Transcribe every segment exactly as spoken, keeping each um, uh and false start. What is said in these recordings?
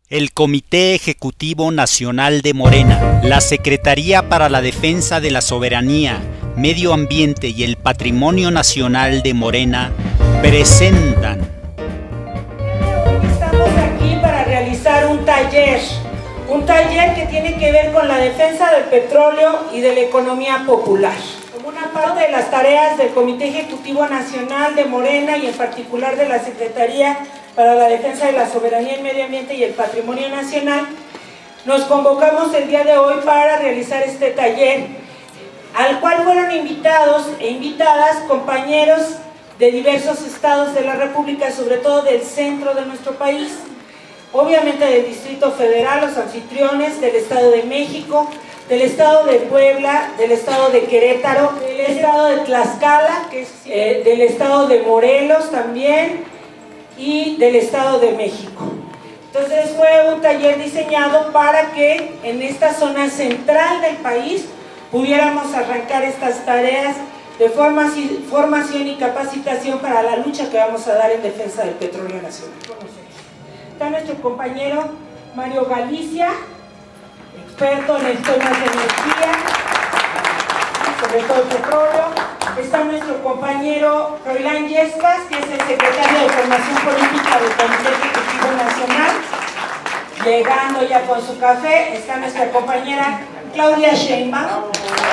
El Comité Ejecutivo Nacional de Morena, la Secretaría para la Defensa de la Soberanía, Medio Ambiente y el Patrimonio Nacional de Morena presentan. Hoy estamos aquí para realizar un taller, un taller que tiene que ver con la defensa del petróleo y de la economía popular. Como una parte de las tareas del Comité Ejecutivo Nacional de Morena y en particular de la Secretaría para la Defensa de la Soberanía, el Medio Ambiente y el Patrimonio Nacional, nos convocamos el día de hoy para realizar este taller, al cual fueron invitados e invitadas compañeros de diversos estados de la República, sobre todo del centro de nuestro país, obviamente del Distrito Federal, los anfitriones del Estado de México, del Estado de Puebla, del Estado de Querétaro, del Estado de Tlaxcala, que es, eh, del Estado de Morelos también, y del Estado de México. Entonces fue un taller diseñado para que en esta zona central del país pudiéramos arrancar estas tareas de formación y capacitación para la lucha que vamos a dar en defensa del petróleo nacional. Está nuestro compañero Mario Galicia, experto en temas de energía, sobre todo el petróleo. Está nuestro compañero Froilán Yescas, que es el secretario de Formación Política del Comité Ejecutivo Nacional, llegando ya con su café. Está nuestra compañera Claudia Sheinbaum,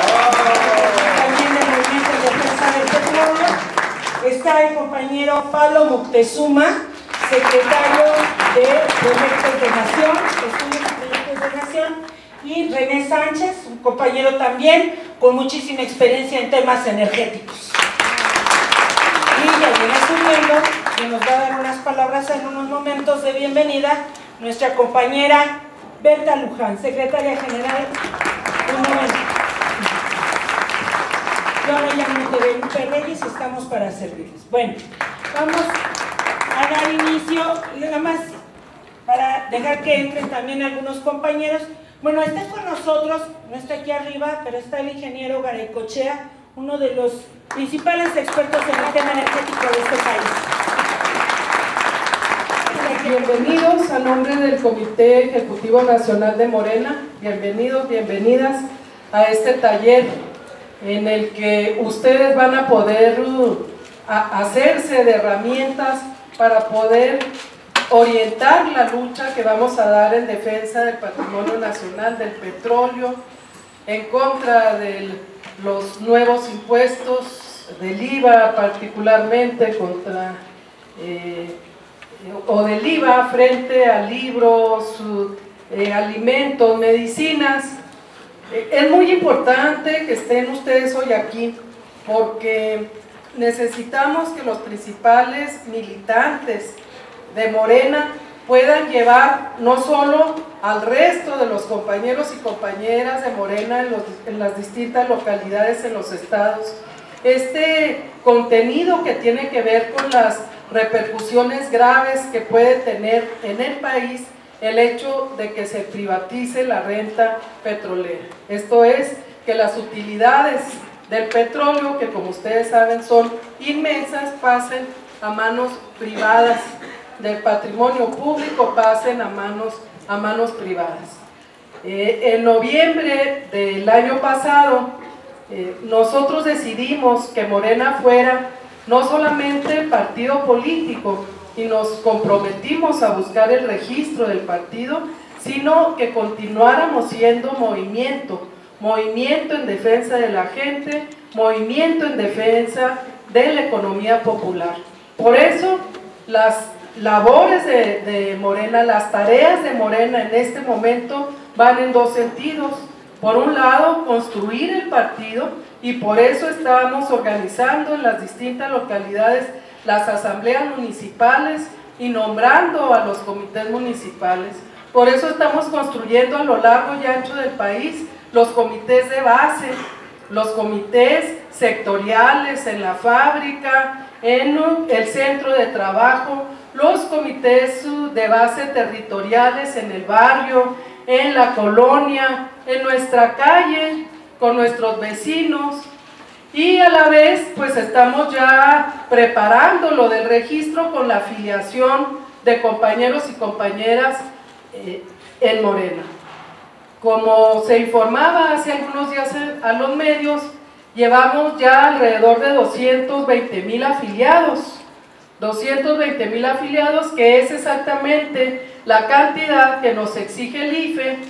también del Movimiento de Defensa del Petróleo. Está el compañero Pablo Moctezuma, secretario de Proyectos de Nación, Estudios y Proyectos de Nación, y René Sánchez, un compañero también con muchísima experiencia en temas energéticos. Y ya viene subiendo, que nos va a dar unas palabras en unos momentos de bienvenida, nuestra compañera Berta Luján, secretaria general. Un momento. Yo me llamo Guadalupe Reyes y estamos para servirles. Bueno, vamos a dar inicio, nada más para dejar que entren también algunos compañeros. Bueno, está con nosotros, no está aquí arriba, pero está el ingeniero Garaycochea, uno de los principales expertos en el tema energético de este país. Bienvenidos a nombre del Comité Ejecutivo Nacional de Morena, bienvenidos, bienvenidas a este taller en el que ustedes van a poder uh, a hacerse de herramientas para poder orientar la lucha que vamos a dar en defensa del patrimonio nacional, del petróleo, en contra de los nuevos impuestos, del I V A particularmente, contra eh, o del I V A frente a libros, eh, alimentos, medicinas. Eh, es muy importante que estén ustedes hoy aquí porque necesitamos que los principales militantes de Morena puedan llevar no solo al resto de los compañeros y compañeras de Morena en, los, en las distintas localidades en los estados, este contenido que tiene que ver con las repercusiones graves que puede tener en el país el hecho de que se privatice la renta petrolera. Esto es, que las utilidades del petróleo, que como ustedes saben son inmensas, pasen a manos privadas, del patrimonio público pasen a manos, a manos privadas. Eh, en noviembre del año pasado, eh, nosotros decidimos que Morena fuera no solamente partido político y nos comprometimos a buscar el registro del partido, sino que continuáramos siendo movimiento, movimiento en defensa de la gente, movimiento en defensa de la economía popular. Por eso, las labores de, de Morena, las tareas de Morena en este momento van en dos sentidos. Por un lado, construir el partido, y por eso estamos organizando en las distintas localidades las asambleas municipales y nombrando a los comités municipales. Por eso estamos construyendo a lo largo y ancho del país los comités de base, los comités sectoriales en la fábrica, en el centro de trabajo, los comités de base territoriales en el barrio, en la colonia, en nuestra calle, con nuestros vecinos, y a la vez pues estamos ya preparando lo del registro con la afiliación de compañeros y compañeras eh, en Morena. Como se informaba hace algunos días a los medios, llevamos ya alrededor de doscientos veinte mil afiliados, doscientos veinte mil afiliados, que es exactamente la cantidad que nos exige el I F E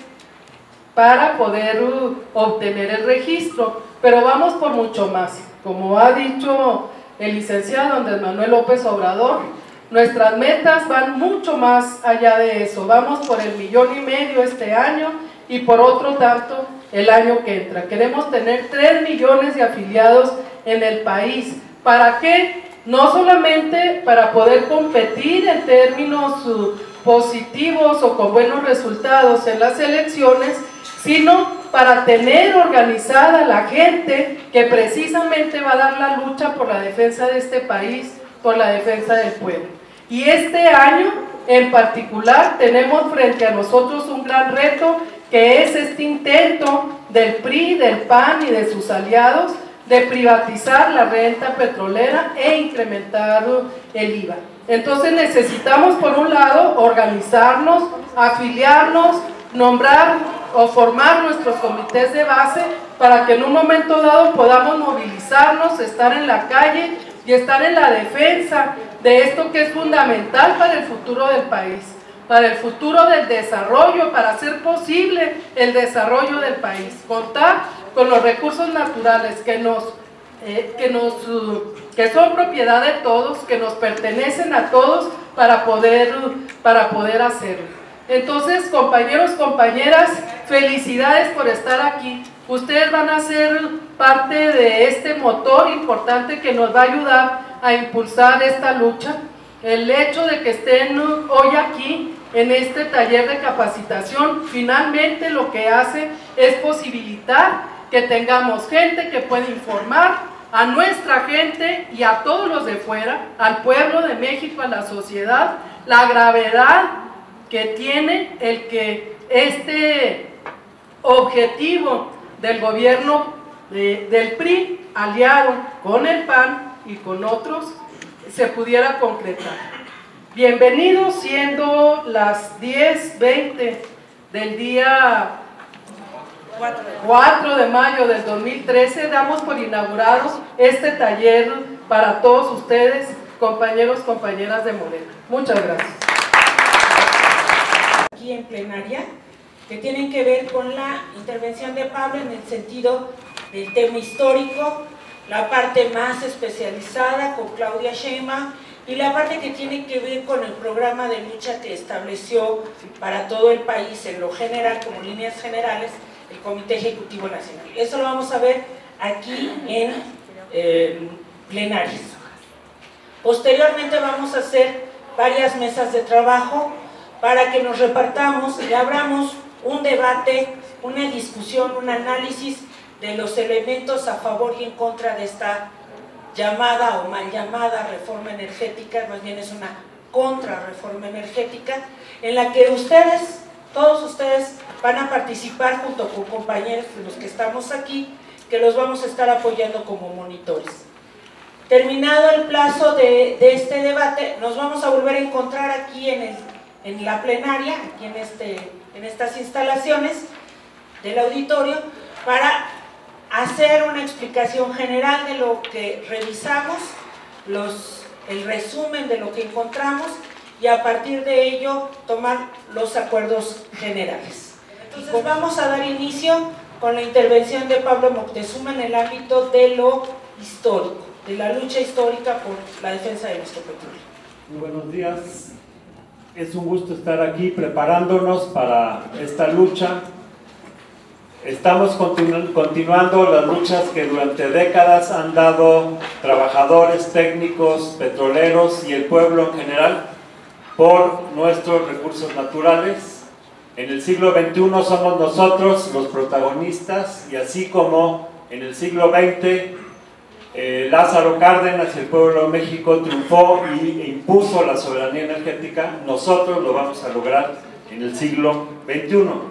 para poder uh, obtener el registro, pero vamos por mucho más. Como ha dicho el licenciado Andrés Manuel López Obrador, nuestras metas van mucho más allá de eso. Vamos por el millón y medio este año y por otro tanto el año que entra. Queremos tener tres millones de afiliados en el país. ¿Para qué? No solamente para poder competir en términos uh, positivos o con buenos resultados en las elecciones, sino para tener organizada la gente que precisamente va a dar la lucha por la defensa de este país, por la defensa del pueblo. Y este año en particular tenemos frente a nosotros un gran reto, que es este intento del P R I, del P A N y de sus aliados de privatizar la renta petrolera e incrementar el I V A. Entonces necesitamos, por un lado, organizarnos, afiliarnos, nombrar o formar nuestros comités de base para que en un momento dado podamos movilizarnos, estar en la calle y estar en la defensa de esto que es fundamental para el futuro del país, para el futuro del desarrollo, para hacer posible el desarrollo del país, contar con los recursos naturales que nos, eh, que nos, uh, que son propiedad de todos, que nos pertenecen a todos para poder, para poder hacerlo. Entonces, compañeros, compañeras, felicidades por estar aquí. Ustedes van a ser parte de este motor importante que nos va a ayudar a impulsar esta lucha. El hecho de que estén hoy aquí en este taller de capacitación, finalmente lo que hace es posibilitar que tengamos gente que pueda informar a nuestra gente y a todos los de fuera, al pueblo de México, a la sociedad, la gravedad que tiene el que este objetivo del gobierno de, del P R I, aliado con el P A N y con otros, se pudiera concretar. Bienvenidos, siendo las diez veinte del día cuatro de mayo del dos mil trece, damos por inaugurados este taller para todos ustedes, compañeros, compañeras de Morena. Muchas gracias. Aquí en plenaria, que tienen que ver con la intervención de Pablo en el sentido del tema histórico, la parte más especializada con Claudia Sheinbaum y la parte que tiene que ver con el programa de lucha que estableció para todo el país en lo general, como líneas generales, el Comité Ejecutivo Nacional. Eso lo vamos a ver aquí en eh, plenarias. Posteriormente vamos a hacer varias mesas de trabajo para que nos repartamos y abramos un debate, una discusión, un análisis de los elementos a favor y en contra de esta llamada o mal llamada reforma energética, más bien es una contrarreforma energética, en la que ustedes, todos ustedes van a participar junto con compañeros de los que estamos aquí, que los vamos a estar apoyando como monitores. Terminado el plazo de, de este debate, nos vamos a volver a encontrar aquí en el en la plenaria, aquí en, este, en estas instalaciones del auditorio, para hacer una explicación general de lo que revisamos, los, el resumen de lo que encontramos y a partir de ello tomar los acuerdos generales. Entonces vamos a dar inicio con la intervención de Pablo Moctezuma en el ámbito de lo histórico, de la lucha histórica por la defensa de nuestro petróleo. Muy buenos días. Es un gusto estar aquí preparándonos para esta lucha. Estamos continu continuando las luchas que durante décadas han dado trabajadores, técnicos, petroleros y el pueblo en general por nuestros recursos naturales. En el siglo veintiuno somos nosotros los protagonistas y así como en el siglo veinte Eh, Lázaro Cárdenas y el pueblo de México triunfó y, e impuso la soberanía energética, nosotros lo vamos a lograr en el siglo veintiuno.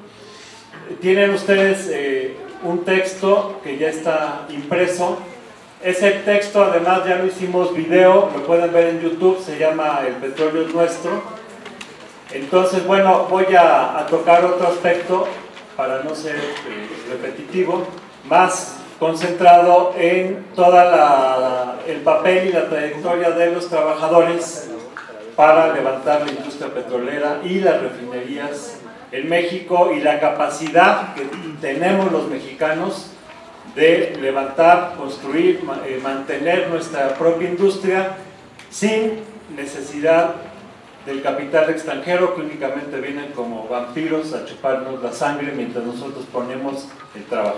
Tienen ustedes eh, un texto que ya está impreso. Ese texto además ya lo hicimos video, lo pueden ver en YouTube, se llama El petróleo es nuestro. Entonces, bueno, voy a, a tocar otro aspecto para no ser eh, repetitivo, más concentrado en todo el papel y la trayectoria de los trabajadores para levantar la industria petrolera y las refinerías en México, y la capacidad que tenemos los mexicanos de levantar, construir, eh, mantener nuestra propia industria sin necesidad del capital extranjero, que únicamente vienen como vampiros a chuparnos la sangre mientras nosotros ponemos el trabajo.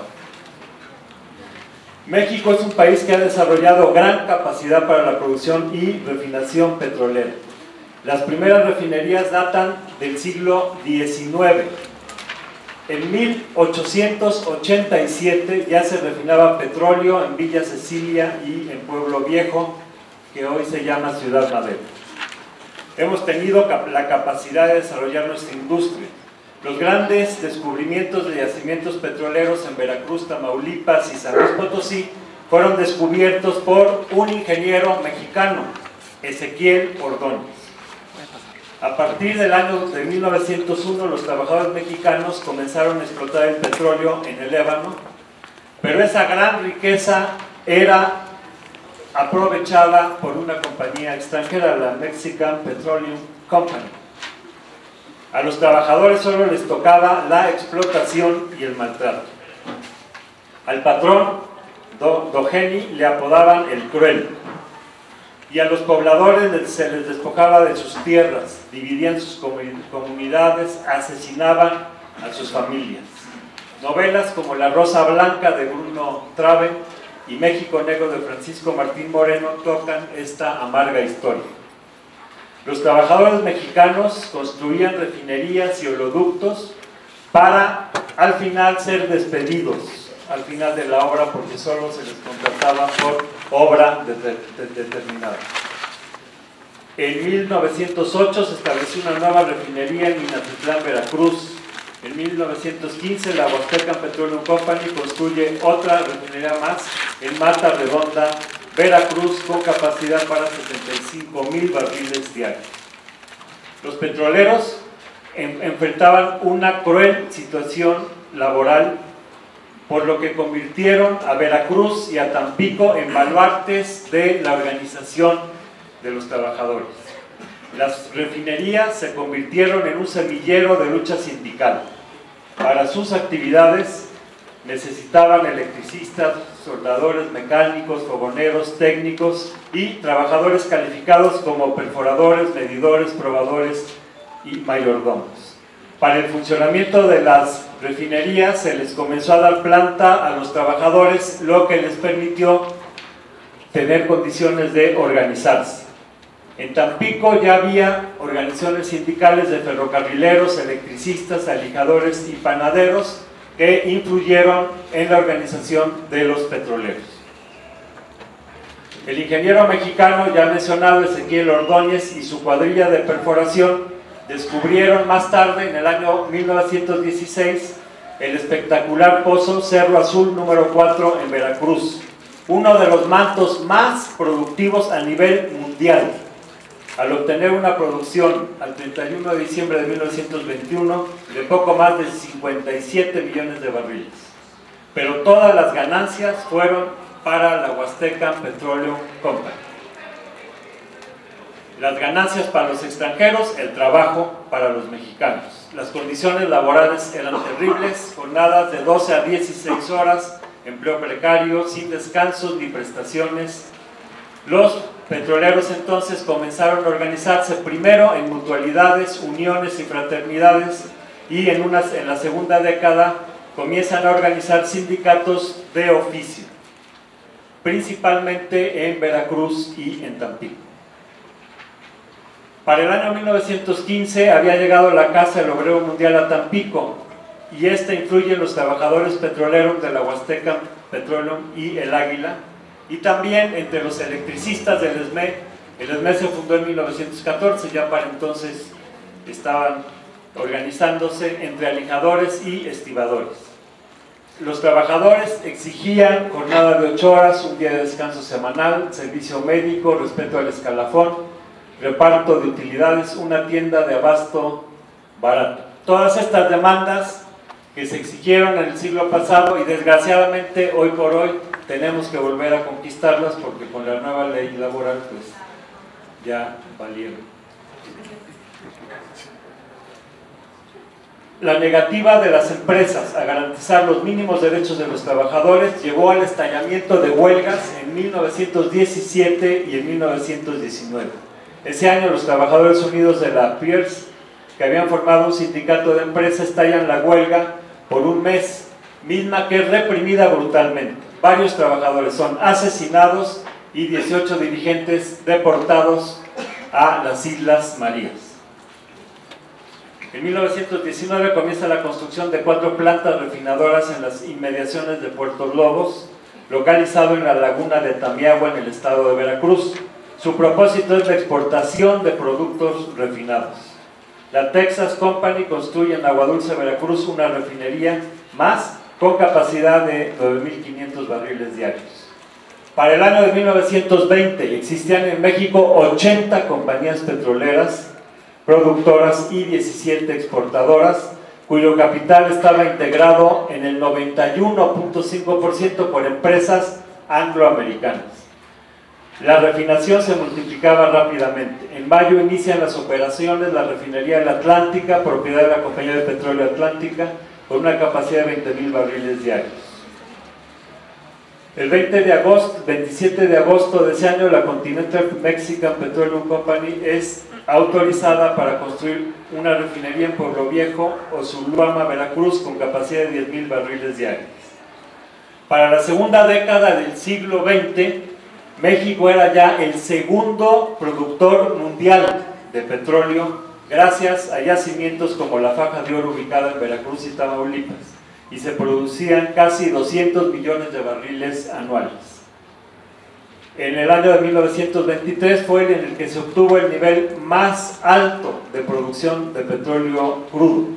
México es un país que ha desarrollado gran capacidad para la producción y refinación petrolera. Las primeras refinerías datan del siglo diecinueve. En mil ochocientos ochenta y siete ya se refinaba petróleo en Villa Cecilia y en Pueblo Viejo, que hoy se llama Ciudad Madero. Hemos tenido la capacidad de desarrollar nuestra industria. Los grandes descubrimientos de yacimientos petroleros en Veracruz, Tamaulipas y San Luis Potosí fueron descubiertos por un ingeniero mexicano, Ezequiel Ordóñez. A partir del año de mil novecientos uno, los trabajadores mexicanos comenzaron a explotar el petróleo en el Ébano, pero esa gran riqueza era aprovechada por una compañía extranjera, la Mexican Petroleum Company. A los trabajadores solo les tocaba la explotación y el maltrato. Al patrón, Do, Dogeni, le apodaban el cruel, y a los pobladores se les despojaba de sus tierras, dividían sus comunidades, asesinaban a sus familias. Novelas como La Rosa Blanca de Bruno Traven y México Negro de Francisco Martín Moreno tocan esta amarga historia. Los trabajadores mexicanos construían refinerías y oleoductos para al final ser despedidos al final de la obra, porque solo se les contrataba por obra determinada. En mil novecientos ocho se estableció una nueva refinería en Minatitlán, Veracruz. En mil novecientos quince la Huasteca Petroleum Company construye otra refinería más en Mata Redonda, Veracruz, con capacidad para setenta y cinco mil barriles diarios. Los petroleros en, enfrentaban una cruel situación laboral, por lo que convirtieron a Veracruz y a Tampico en baluartes de la organización de los trabajadores. Las refinerías se convirtieron en un semillero de lucha sindical. Para sus actividades necesitaban electricistas, soldadores, mecánicos, fogoneros, técnicos y trabajadores calificados como perforadores, medidores, probadores y mayordomos. Para el funcionamiento de las refinerías se les comenzó a dar planta a los trabajadores, lo que les permitió tener condiciones de organizarse. En Tampico ya había organizaciones sindicales de ferrocarrileros, electricistas, alijadores y panaderos que influyeron en la organización de los petroleros. El ingeniero mexicano ya mencionado Ezequiel Ordóñez y su cuadrilla de perforación descubrieron más tarde, en el año mil novecientos dieciséis, el espectacular pozo Cerro Azul número cuatro en Veracruz, uno de los mantos más productivos a nivel mundial, al obtener una producción al treinta y uno de diciembre de mil novecientos veintiuno de poco más de cincuenta y siete millones de barriles. Pero todas las ganancias fueron para la Huasteca Petroleum Company. Las ganancias para los extranjeros, el trabajo para los mexicanos. Las condiciones laborales eran terribles, jornadas de doce a dieciséis horas, empleo precario, sin descansos ni prestaciones. Los petroleros entonces comenzaron a organizarse primero en mutualidades, uniones y fraternidades, y en, una, en la segunda década comienzan a organizar sindicatos de oficio, principalmente en Veracruz y en Tampico. Para el año mil novecientos quince había llegado la Casa del Obrero Mundial a Tampico, y esta influye en los trabajadores petroleros de la Huasteca Petroleum y el Águila, y también entre los electricistas del E S M E. El E S M E se fundó en mil novecientos catorce, ya para entonces estaban organizándose entre alijadores y estibadores. Los trabajadores exigían jornada de ocho horas, un día de descanso semanal, servicio médico, respeto al escalafón, reparto de utilidades, una tienda de abasto barato. Todas estas demandas que se exigieron en el siglo pasado y desgraciadamente hoy por hoy tenemos que volver a conquistarlas porque con la nueva ley laboral pues ya valieron. La negativa de las empresas a garantizar los mínimos derechos de los trabajadores llevó al estallamiento de huelgas en mil novecientos diecisiete y en mil novecientos diecinueve. Ese año los trabajadores unidos de la Pierce, que habían formado un sindicato de empresas, estallan la huelga por un mes, misma que es reprimida brutalmente. Varios trabajadores son asesinados y dieciocho dirigentes deportados a las Islas Marías. En mil novecientos diecinueve comienza la construcción de cuatro plantas refinadoras en las inmediaciones de Puerto Lobos, localizado en la laguna de Tamiahua, en el estado de Veracruz. Su propósito es la exportación de productos refinados. La Texas Company construye en Aguadulce, Veracruz, una refinería más con capacidad de nueve mil quinientos barriles diarios. Para el año de mil novecientos veinte existían en México ochenta compañías petroleras, productoras y diecisiete exportadoras, cuyo capital estaba integrado en el noventa y uno punto cinco por ciento por empresas angloamericanas. La refinación se multiplicaba rápidamente. En mayo inician las operaciones la refinería de la Atlántica, propiedad de la Compañía de Petróleo Atlántica, con una capacidad de veinte mil barriles diarios. El veinte de agosto, veintisiete de agosto de ese año, la Continental Mexican Petroleum Company es autorizada para construir una refinería en Pueblo Viejo o Zuluama, Veracruz, con capacidad de diez mil barriles diarios. Para la segunda década del siglo veinte, México era ya el segundo productor mundial de petróleo, gracias a yacimientos como la Faja de Oro ubicada en Veracruz y Tamaulipas, y se producían casi doscientos millones de barriles anuales. En el año de mil novecientos veintitrés fue en el que se obtuvo el nivel más alto de producción de petróleo crudo,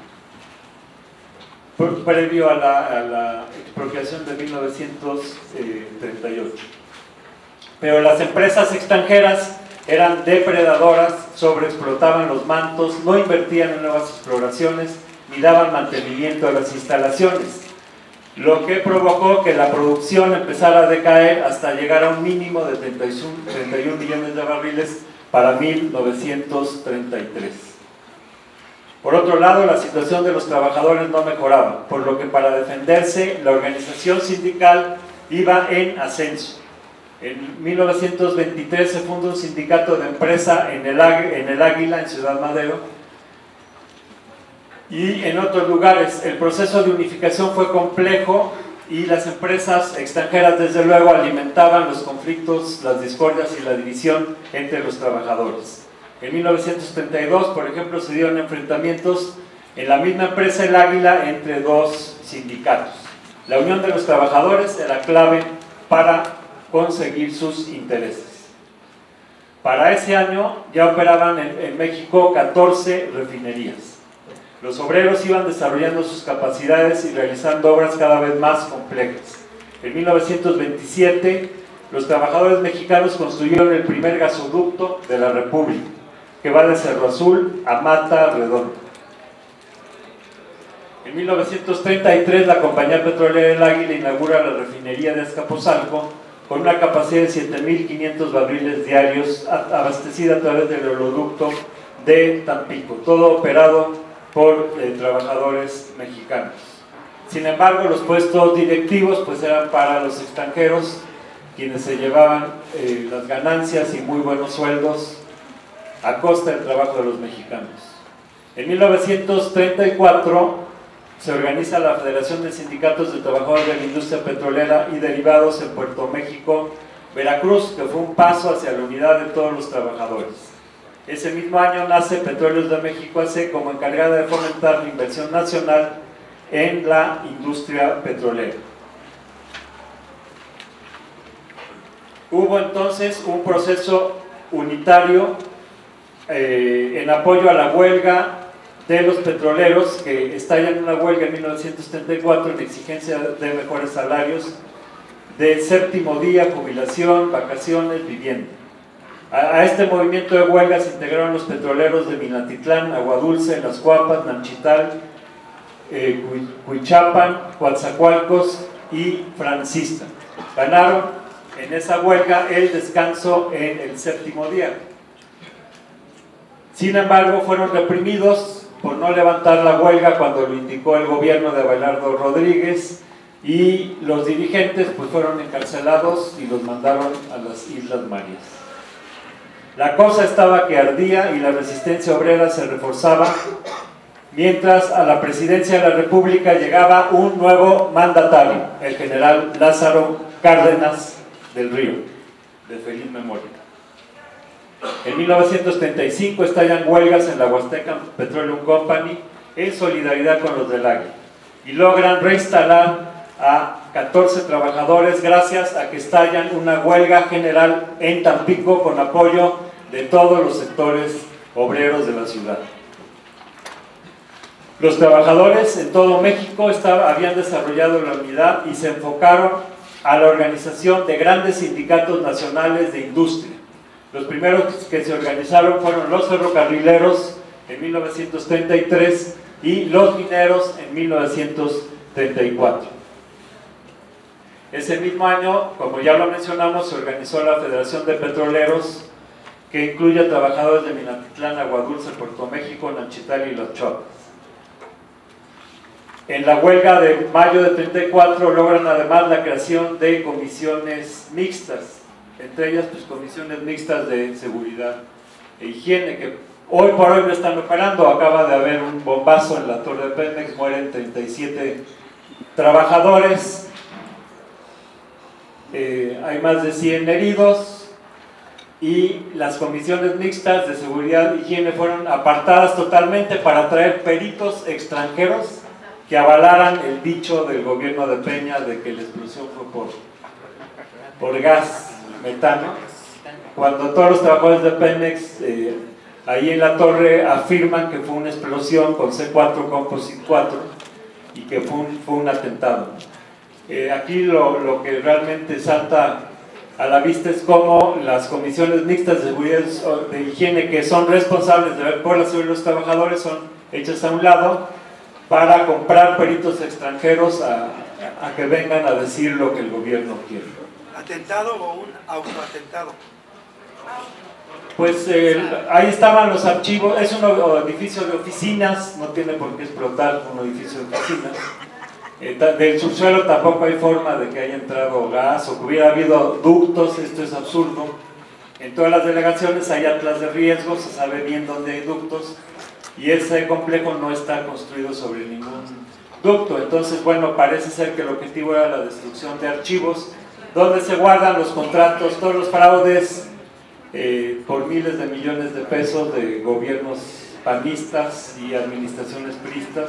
previo a la, a la expropiación de mil novecientos treinta y ocho. Pero las empresas extranjeras eran depredadoras, sobreexplotaban los mantos, no invertían en nuevas exploraciones ni daban mantenimiento a las instalaciones, lo que provocó que la producción empezara a decaer hasta llegar a un mínimo de treinta y un millones de barriles para mil novecientos treinta y tres. Por otro lado, la situación de los trabajadores no mejoraba, por lo que para defenderse la organización sindical iba en ascenso. En mil novecientos veintitrés se funda un sindicato de empresa en el, en el Águila, en Ciudad Madero, y en otros lugares. El proceso de unificación fue complejo y las empresas extranjeras desde luego alimentaban los conflictos, las discordias y la división entre los trabajadores. En mil novecientos treinta y dos, por ejemplo, se dieron enfrentamientos en la misma empresa El Águila entre dos sindicatos. La unión de los trabajadores era clave para conseguir sus intereses. Para ese año ya operaban en, en México catorce refinerías. Los obreros iban desarrollando sus capacidades y realizando obras cada vez más complejas. En mil novecientos veintisiete, los trabajadores mexicanos construyeron el primer gasoducto de la República, que va de Cerro Azul a Mata Redonda. En mil novecientos treinta y tres, la Compañía Petrolera del Águila inaugura la refinería de Azcapotzalco, con una capacidad de siete mil quinientos barriles diarios, abastecida a través del oleoducto de Tampico, todo operado por eh, trabajadores mexicanos. Sin embargo, los puestos directivos pues eran para los extranjeros, quienes se llevaban eh, las ganancias y muy buenos sueldos a costa del trabajo de los mexicanos. En mil novecientos treinta y cuatro se organiza la Federación de Sindicatos de Trabajadores de la Industria Petrolera y Derivados en Puerto México, Veracruz, que fue un paso hacia la unidad de todos los trabajadores. Ese mismo año nace Petróleos de México A C como encargada de fomentar la inversión nacional en la industria petrolera. Hubo entonces un proceso unitario eh, en apoyo a la huelga de los petroleros, que estallan una huelga en mil novecientos treinta y cuatro en exigencia de mejores salarios, de séptimo día, jubilación, vacaciones, vivienda. A, a este movimiento de huelga se integraron los petroleros de Minatitlán, Aguadulce, Las Cuapas, Nanchital, eh, Huichapan, Coatzacoalcos y Francisca. Ganaron en esa huelga el descanso en el séptimo día. Sin embargo, fueron reprimidos por no levantar la huelga cuando lo indicó el gobierno de Abelardo Rodríguez, y los dirigentes pues fueron encarcelados y los mandaron a las Islas Marías. La cosa estaba que ardía y la resistencia obrera se reforzaba, mientras a la presidencia de la República llegaba un nuevo mandatario, el general Lázaro Cárdenas del Río, de feliz memoria. En mil novecientos treinta y cinco estallan huelgas en la Huasteca Petroleum Company en solidaridad con los del Águila, y logran reinstalar a catorce trabajadores gracias a que estallan una huelga general en Tampico con apoyo de todos los sectores obreros de la ciudad. Los trabajadores en todo México estaba, habían desarrollado la unidad y se enfocaron a la organización de grandes sindicatos nacionales de industria. Los primeros que se organizaron fueron los ferrocarrileros en mil novecientos treinta y tres y los mineros en mil novecientos treinta y cuatro. Ese mismo año, como ya lo mencionamos, se organizó la Federación de Petroleros, que incluye a trabajadores de Minatitlán, Aguadulce, Puerto México, Nanchital y Las Chuapas. En la huelga de mayo de treinta y cuatro logran además la creación de comisiones mixtas, entre ellas pues comisiones mixtas de seguridad e higiene, que hoy por hoy no están operando. Acaba de haber un bombazo en la torre de Pemex, mueren treinta y siete trabajadores. Eh, hay más de cien heridos, y las comisiones mixtas de seguridad e higiene fueron apartadas totalmente para traer peritos extranjeros que avalaran el dicho del gobierno de Peña de que la explosión fue por, por gas metano, cuando todos los trabajadores de Pemex eh, ahí en la torre afirman que fue una explosión con C cuatro Composite cuatro y que fue un, fue un atentado. Eh, aquí lo, lo que realmente salta a la vista es cómo las comisiones mixtas de seguridad de higiene, que son responsables de ver por la seguridad de los trabajadores, son hechas a un lado para comprar peritos extranjeros a, a que vengan a decir lo que el gobierno quiere. ¿Atentado o un autoatentado? Pues eh, ahí estaban los archivos. Es un edificio de oficinas, no tiene por qué explotar un edificio de oficinas. Eh, del subsuelo tampoco hay forma de que haya entrado gas o que hubiera habido ductos. Esto es absurdo. En todas las delegaciones hay atlas de riesgo, se sabe bien dónde hay ductos, y ese complejo no está construido sobre ningún ducto. Entonces, bueno, parece ser que el objetivo era la destrucción de archivos donde se guardan los contratos, todos los fraudes eh, por miles de millones de pesos de gobiernos panistas y administraciones priistas.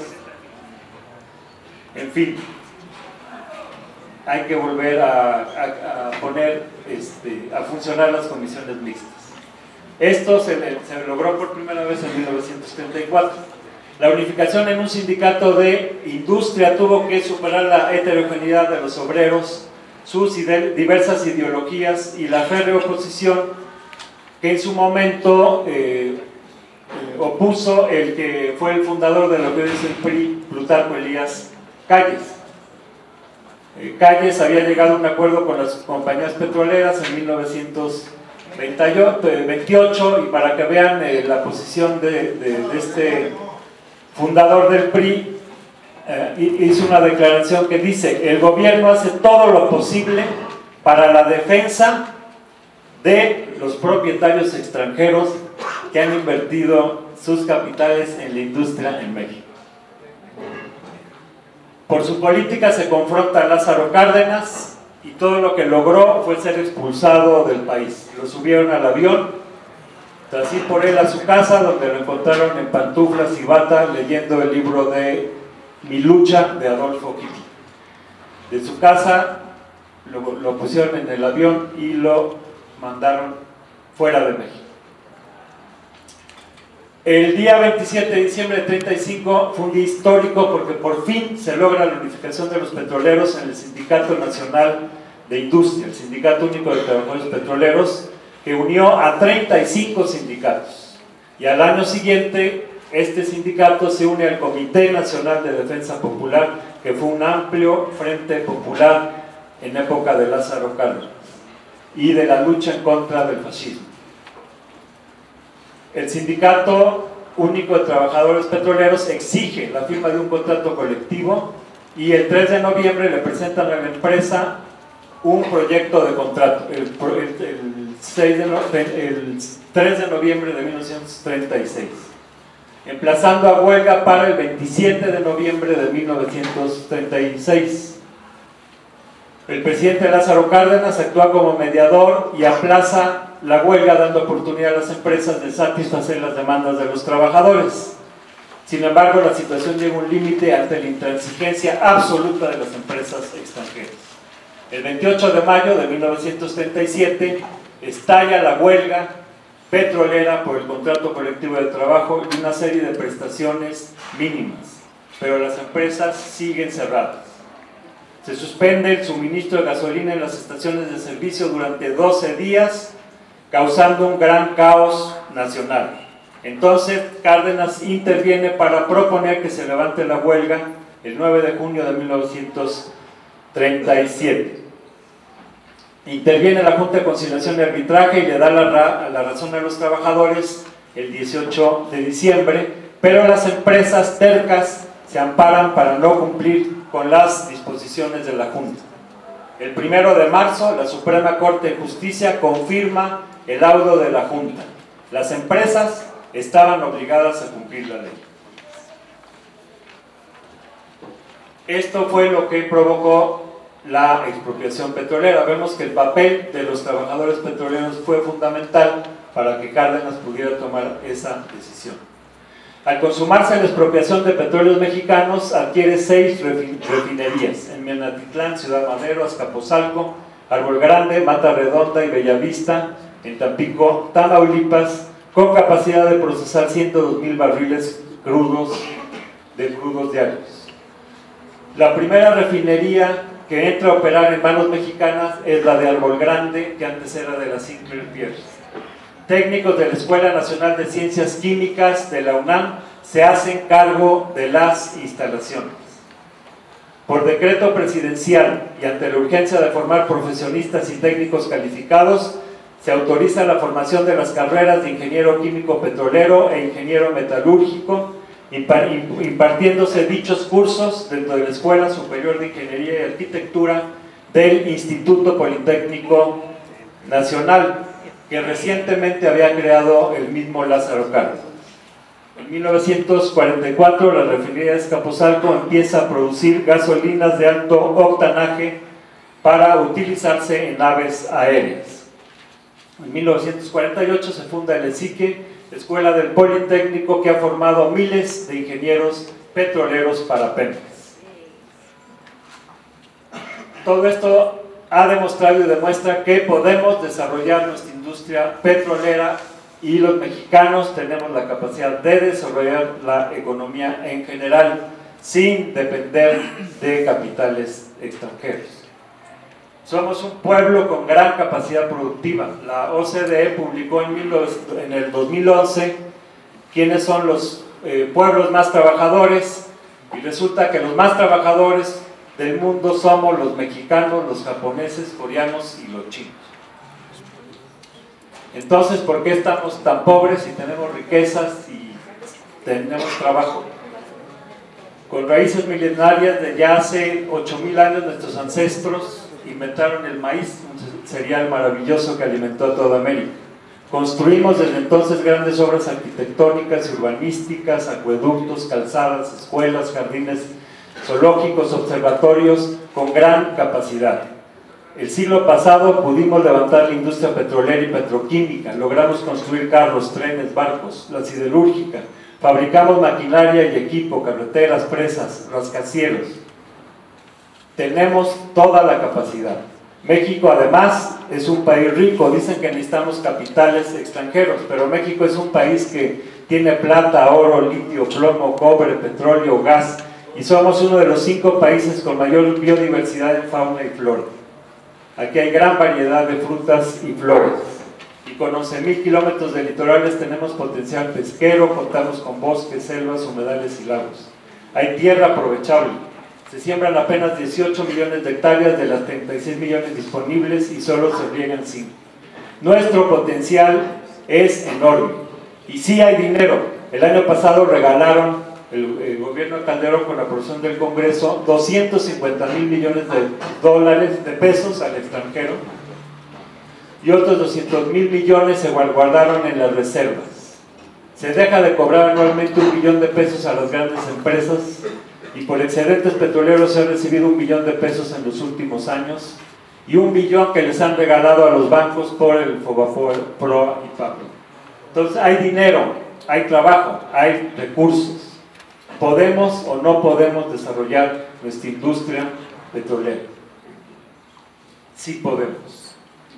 En fin, hay que volver a, a, a poner este, a funcionar las comisiones mixtas. Esto se, se logró por primera vez en mil novecientos treinta y cuatro. La unificación en un sindicato de industria tuvo que superar la heterogeneidad de los obreros, sus ide diversas ideologías y la férrea oposición que en su momento eh, eh, opuso el que fue el fundador de lo que es el P R I, Plutarco Elías Calles. Eh, Calles había llegado a un acuerdo con las compañías petroleras en mil novecientos veintiocho, y para que vean eh, la posición de, de, de este fundador del P R I, eh, hizo una declaración que dice: el gobierno hace todo lo posible para la defensa de los propietarios extranjeros que han invertido sus capitales en la industria en México. Por su política se confronta a Lázaro Cárdenas, y todo lo que logró fue ser expulsado del país. Lo subieron al avión, tras ir por él a su casa, donde lo encontraron en pantuflas y bata leyendo el libro de Mi lucha de Adolfo Hitler. De su casa lo, lo pusieron en el avión y lo mandaron fuera de México. El día veintisiete de diciembre de treinta y cinco fue un día histórico porque por fin se logra la unificación de los petroleros en el Sindicato Nacional de Industria, el Sindicato Único de Trabajadores Petroleros, que unió a treinta y cinco sindicatos. Y al año siguiente, este sindicato se une al Comité Nacional de Defensa Popular, que fue un amplio frente popular en época de Lázaro Cárdenas y de la lucha en contra del fascismo. El Sindicato Único de Trabajadores Petroleros exige la firma de un contrato colectivo y el tres de noviembre le presentan a la empresa un proyecto de contrato, el, el, el, seis de no, el tres de noviembre de mil novecientos treinta y seis, emplazando a huelga para el veintisiete de noviembre de mil novecientos treinta y seis. El presidente Lázaro Cárdenas actúa como mediador y aplaza la huelga, dando oportunidad a las empresas de satisfacer las demandas de los trabajadores. Sin embargo, la situación llega a un límite ante la intransigencia absoluta de las empresas extranjeras. El veintiocho de mayo de mil novecientos treinta y siete estalla la huelga petrolera por el contrato colectivo de trabajo y una serie de prestaciones mínimas, pero las empresas siguen cerradas. Se suspende el suministro de gasolina en las estaciones de servicio durante doce días, causando un gran caos nacional. Entonces Cárdenas interviene para proponer que se levante la huelga el nueve de junio de mil novecientos treinta y siete. Interviene la Junta de Conciliación y Arbitraje y le da la, ra la razón a los trabajadores el dieciocho de diciembre, pero las empresas tercas se amparan para no cumplir con las disposiciones de la Junta. El primero de marzo, la Suprema Corte de Justicia confirma el laudo de la Junta. Las empresas estaban obligadas a cumplir la ley. Esto fue lo que provocó la expropiación petrolera. Vemos que el papel de los trabajadores petroleros fue fundamental para que Cárdenas pudiera tomar esa decisión. Al consumarse la expropiación de petróleos mexicanos, adquiere seis refinerías en Minatitlán, Ciudad Madero, Azcapotzalco, Árbol Grande, Mata Redonda y Bellavista, en Tampico, Tamaulipas, con capacidad de procesar ciento dos mil barriles crudos de crudos diarios. La primera refinería que entra a operar en manos mexicanas es la de Árbol Grande, que antes era de la Sinclair Pierce. Técnicos de la Escuela Nacional de Ciencias Químicas de la UNAM se hacen cargo de las instalaciones. Por decreto presidencial y ante la urgencia de formar profesionistas y técnicos calificados, se autoriza la formación de las carreras de ingeniero químico petrolero e ingeniero metalúrgico, impartiéndose dichos cursos dentro de la Escuela Superior de Ingeniería y Arquitectura del Instituto Politécnico Nacional, que recientemente había creado el mismo Lázaro Cárdenas. En mil novecientos cuarenta y cuatro, la refinería de Azcapotzalco empieza a producir gasolinas de alto octanaje para utilizarse en naves aéreas. En mil novecientos cuarenta y ocho se funda el ESIQUE, Escuela del Politécnico, que ha formado miles de ingenieros petroleros para Pemex. Todo esto ha demostrado y demuestra que podemos desarrollar nuestra industria petrolera y los mexicanos tenemos la capacidad de desarrollar la economía en general sin depender de capitales extranjeros. Somos un pueblo con gran capacidad productiva. La O C D E publicó en, mil, en el dos mil once quiénes son los eh, pueblos más trabajadores, y resulta que los más trabajadores del mundo somos los mexicanos, los japoneses, coreanos y los chinos. Entonces, ¿por qué estamos tan pobres si tenemos riquezas y tenemos trabajo? Con raíces milenarias de ya hace ocho mil años, nuestros ancestros inventaron el maíz, un cereal maravilloso que alimentó a toda América. Construimos desde entonces grandes obras arquitectónicas y urbanísticas, acueductos, calzadas, escuelas, jardines zoológicos, observatorios con gran capacidad. El siglo pasado pudimos levantar la industria petrolera y petroquímica, logramos construir carros, trenes, barcos, la siderúrgica, fabricamos maquinaria y equipo, carreteras, presas, rascacielos. Tenemos toda la capacidad. México además es un país rico, dicen que necesitamos capitales extranjeros, pero México es un país que tiene plata, oro, litio, plomo, cobre, petróleo, gas, y somos uno de los cinco países con mayor biodiversidad en fauna y flora. Aquí hay gran variedad de frutas y flores, y con once mil kilómetros de litorales tenemos potencial pesquero, contamos con bosques, selvas, humedales y lagos. Hay tierra aprovechable, se siembran apenas dieciocho millones de hectáreas de las treinta y seis millones disponibles y solo se riegan cinco. Nuestro potencial es enorme y sí hay dinero. El año pasado regalaron el, el gobierno de Calderón, con la aprobación del Congreso, doscientos cincuenta mil millones de dólares, de pesos al extranjero, y otros doscientos mil millones se guardaron en las reservas. Se deja de cobrar anualmente un billón de pesos a las grandes empresas y por excedentes petroleros se ha recibido un billón de pesos en los últimos años y un billón que les han regalado a los bancos por el Fobaproa y Pablo. Entonces hay dinero, hay trabajo, hay recursos. ¿Podemos o no podemos desarrollar nuestra industria petrolera? Sí podemos.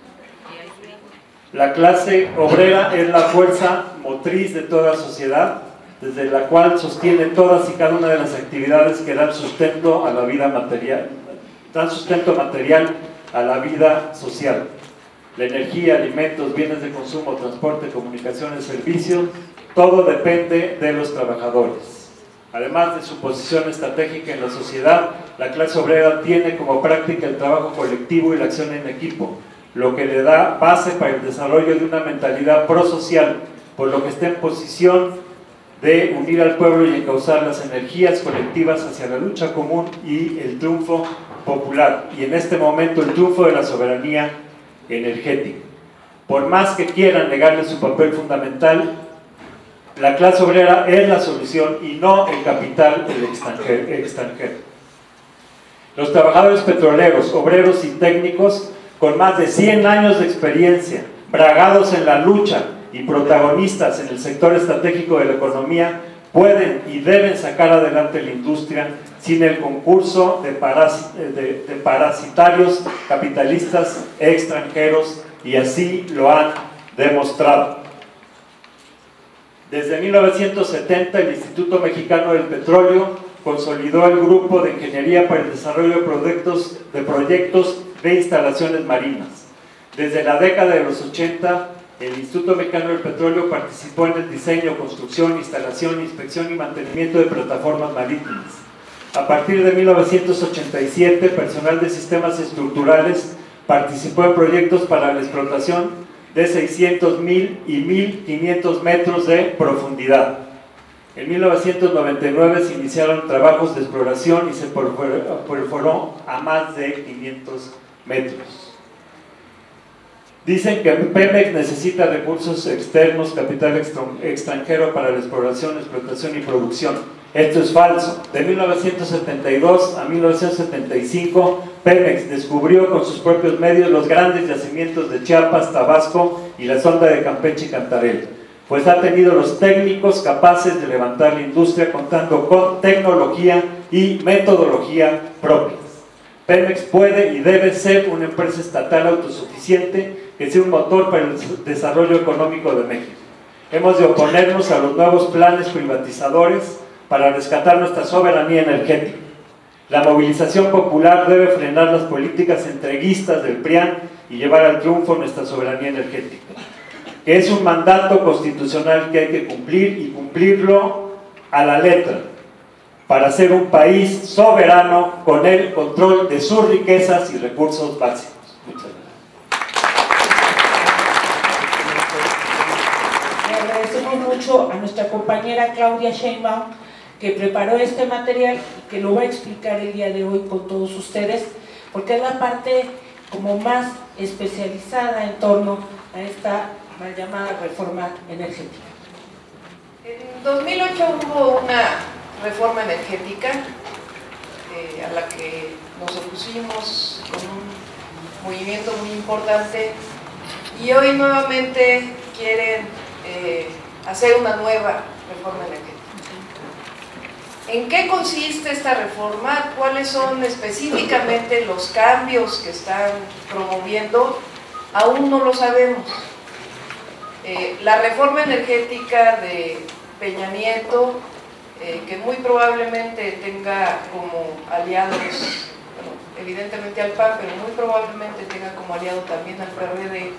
La clase obrera es la fuerza motriz de toda sociedad, desde la cual sostiene todas y cada una de las actividades que dan sustento a la vida material, dan sustento material a la vida social. La energía, alimentos, bienes de consumo, transporte, comunicaciones, servicios, todo depende de los trabajadores. Además de su posición estratégica en la sociedad, la clase obrera tiene como práctica el trabajo colectivo y la acción en equipo, lo que le da base para el desarrollo de una mentalidad prosocial, por lo que está en posición de unir al pueblo y encauzar las energías colectivas hacia la lucha común y el triunfo popular, y en este momento el triunfo de la soberanía energética. Por más que quieran negarle su papel fundamental, la clase obrera es la solución y no el capital el extranjero, extranjero. Los trabajadores petroleros, obreros y técnicos con más de cien años de experiencia, bragados en la lucha y protagonistas en el sector estratégico de la economía, pueden y deben sacar adelante la industria sin el concurso de, paras, de, de parasitarios capitalistas extranjeros, y así lo han demostrado. Desde mil novecientos setenta, el Instituto Mexicano del Petróleo consolidó el Grupo de Ingeniería para el Desarrollo de Proyectos de, proyectos de Instalaciones Marinas. Desde la década de los ochenta, el Instituto Mexicano del Petróleo participó en el diseño, construcción, instalación, inspección y mantenimiento de plataformas marítimas. A partir de mil novecientos ochenta y siete, personal de sistemas estructurales participó en proyectos para la explotación de seiscientos mil y mil quinientos metros de profundidad. En mil novecientos noventa y nueve se iniciaron trabajos de exploración y se perforó a más de quinientos metros. Dicen que Pemex necesita recursos externos, capital extranjero para la exploración, explotación y producción. Esto es falso. De mil novecientos setenta y dos a mil novecientos setenta y cinco, Pemex descubrió con sus propios medios los grandes yacimientos de Chiapas, Tabasco y la sonda de Campeche y Cantarell, pues ha tenido los técnicos capaces de levantar la industria contando con tecnología y metodología propias. Pemex puede y debe ser una empresa estatal autosuficiente que sea un motor para el desarrollo económico de México. Hemos de oponernos a los nuevos planes privatizadores para rescatar nuestra soberanía energética. La movilización popular debe frenar las políticas entreguistas del P R I A N y llevar al triunfo nuestra soberanía energética, que es un mandato constitucional que hay que cumplir y cumplirlo a la letra, para ser un país soberano con el control de sus riquezas y recursos básicos. Muchas gracias. Le agradecemos mucho a nuestra compañera Claudia Sheinbaum, que preparó este material y que lo va a explicar el día de hoy con todos ustedes, porque es la parte como más especializada en torno a esta mal llamada reforma energética. En dos mil ocho hubo una reforma energética eh, a la que nos opusimos con un movimiento muy importante, y hoy nuevamente quieren eh, hacer una nueva reforma energética. ¿En qué consiste esta reforma? ¿Cuáles son específicamente los cambios que están promoviendo? Aún no lo sabemos. Eh, la reforma energética de Peña Nieto, eh, que muy probablemente tenga como aliados, bueno, evidentemente al P A N, pero muy probablemente tenga como aliado también al P R D,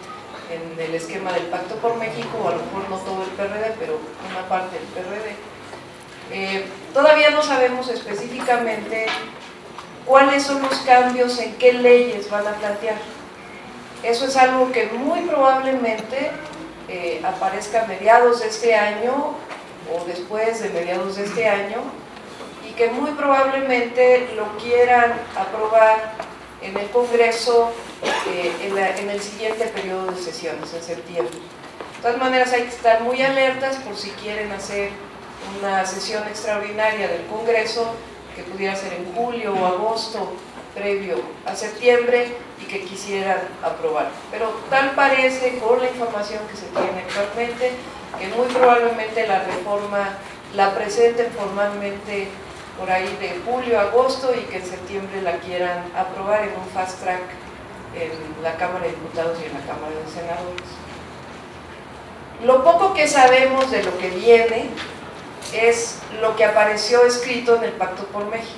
en el esquema del Pacto por México, o a lo mejor no todo el P R D, pero una parte del P R D. Eh, todavía no sabemos específicamente cuáles son los cambios, en qué leyes van a plantear. Eso es algo que muy probablemente eh, aparezca a mediados de este año o después de mediados de este año, y que muy probablemente lo quieran aprobar en el Congreso eh, en, la, en el siguiente periodo de sesiones, en septiembre. De todas maneras hay que estar muy alertas por si quieren hacer una sesión extraordinaria del Congreso, que pudiera ser en julio o agosto, previo a septiembre, y que quisieran aprobar. Pero tal parece, con la información que se tiene actualmente, que muy probablemente la reforma la presenten formalmente por ahí de julio a agosto, y que en septiembre la quieran aprobar en un fast track en la Cámara de Diputados y en la Cámara de Senadores. Lo poco que sabemos de lo que viene es lo que apareció escrito en el Pacto por México.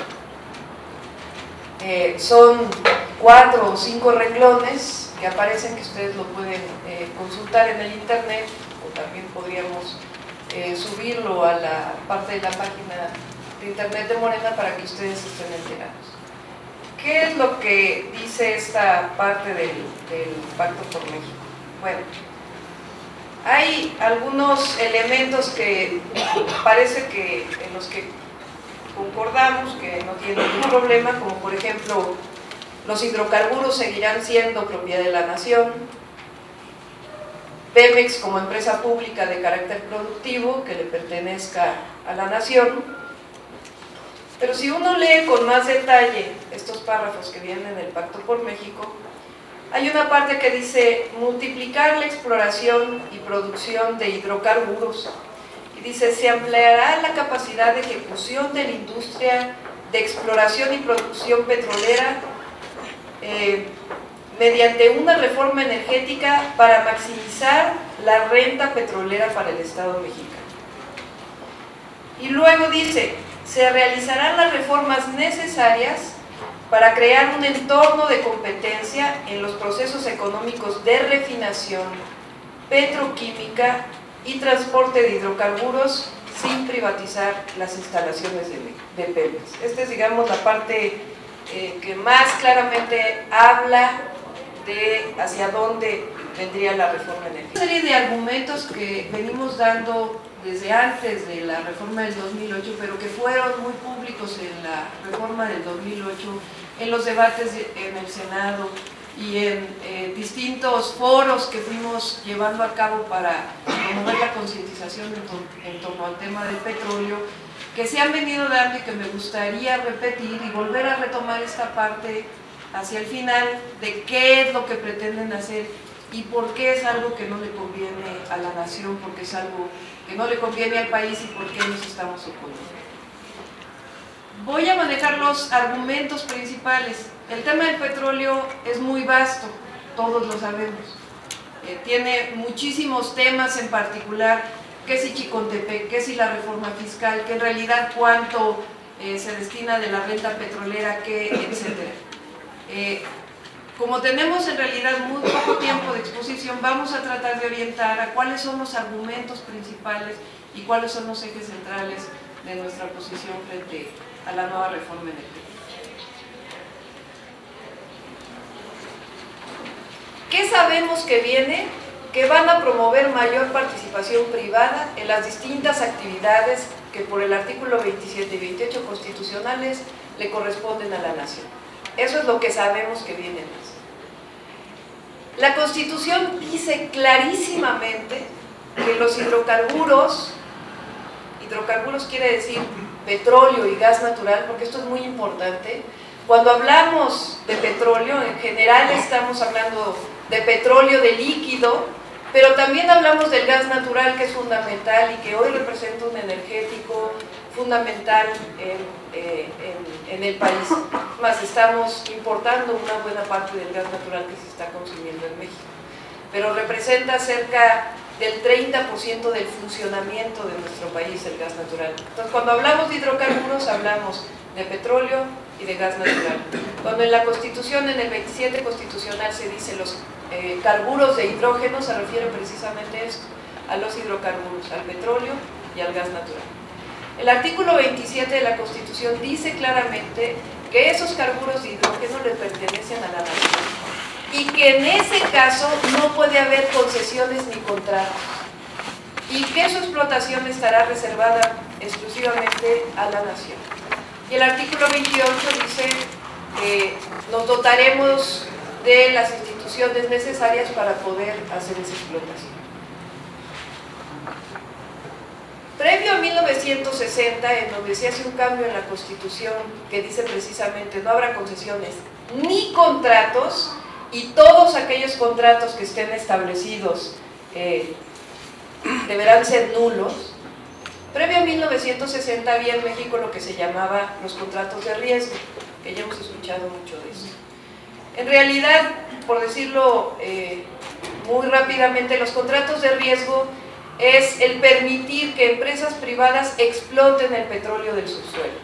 Eh, son cuatro o cinco renglones que aparecen, que ustedes lo pueden eh, consultar en el internet, o también podríamos eh, subirlo a la parte de la página de internet de Morena para que ustedes estén enterados. ¿Qué es lo que dice esta parte del, del Pacto por México? Bueno, hay algunos elementos que parece que en los que concordamos que no tienen ningún problema, como por ejemplo, los hidrocarburos seguirán siendo propiedad de la nación, Pemex como empresa pública de carácter productivo que le pertenezca a la nación. Pero si uno lee con más detalle estos párrafos que vienen en el Pacto por México, hay una parte que dice multiplicar la exploración y producción de hidrocarburos, y dice se ampliará la capacidad de ejecución de la industria de exploración y producción petrolera eh, mediante una reforma energética para maximizar la renta petrolera para el Estado mexicano. Y luego dice, se realizarán las reformas necesarias para crear un entorno de competencia en los procesos económicos de refinación, petroquímica y transporte de hidrocarburos sin privatizar las instalaciones de, de Pemex. Esta es, digamos, la parte eh, que más claramente habla de hacia dónde vendría la reforma energética. Una serie de argumentos que venimos dando desde antes de la reforma del dos mil ocho, pero que fueron muy públicos en la reforma del dos mil ocho, en los debates en el Senado y en eh, distintos foros que fuimos llevando a cabo para promover la concientización en, to en torno al tema del petróleo, que se han venido dando y que me gustaría repetir y volver a retomar esta parte hacia el final de qué es lo que pretenden hacer y por qué es algo que no le conviene a la nación, porque es algo que no le conviene al país y por qué nos estamos oponiendo. Voy a manejar los argumentos principales. El tema del petróleo es muy vasto, todos lo sabemos. Eh, tiene muchísimos temas en particular, que si Chicontepec, que si la reforma fiscal, que en realidad cuánto eh, se destina de la renta petrolera, que, etcétera. Eh, como tenemos en realidad muy poco tiempo de exposición, vamos a tratar de orientar a cuáles son los argumentos principales y cuáles son los ejes centrales de nuestra posición frente a la nueva reforma energética. ¿Qué sabemos que viene? Que van a promover mayor participación privada en las distintas actividades que por el artículo veintisiete y veintiocho constitucionales le corresponden a la nación. Eso es lo que sabemos que viene más. La Constitución dice clarísimamente que los hidrocarburos, hidrocarburos quiere decir petróleo y gas natural, porque esto es muy importante. Cuando hablamos de petróleo, en general estamos hablando de petróleo de líquido, pero también hablamos del gas natural, que es fundamental y que hoy representa un energético fundamental en, eh, en, en el país. Más, estamos importando una buena parte del gas natural que se está consumiendo en México, pero representa cerca del treinta por ciento del funcionamiento de nuestro país el gas natural. Entonces, cuando hablamos de hidrocarburos, hablamos de petróleo, y de gas natural. Cuando en la Constitución, en el veintisiete constitucional, se dice los eh, carburos de hidrógeno, se refiere precisamente a esto, a los hidrocarburos, al petróleo y al gas natural. El artículo veintisiete de la Constitución dice claramente que esos carburos de hidrógeno le pertenecen a la nación y que en ese caso no puede haber concesiones ni contratos y que su explotación estará reservada exclusivamente a la nación. Y el artículo veintiocho dice que nos dotaremos de las instituciones necesarias para poder hacer esa explotación. Previo a mil novecientos sesenta, en donde se hace un cambio en la Constitución que dice precisamente no habrá concesiones ni contratos, y todos aquellos contratos que estén establecidos eh, deberán ser nulos. Previo a mil novecientos sesenta había en México lo que se llamaba los contratos de riesgo, que ya hemos escuchado mucho de eso. En realidad, por decirlo eh, muy rápidamente, los contratos de riesgo es el permitir que empresas privadas exploten el petróleo del subsuelo.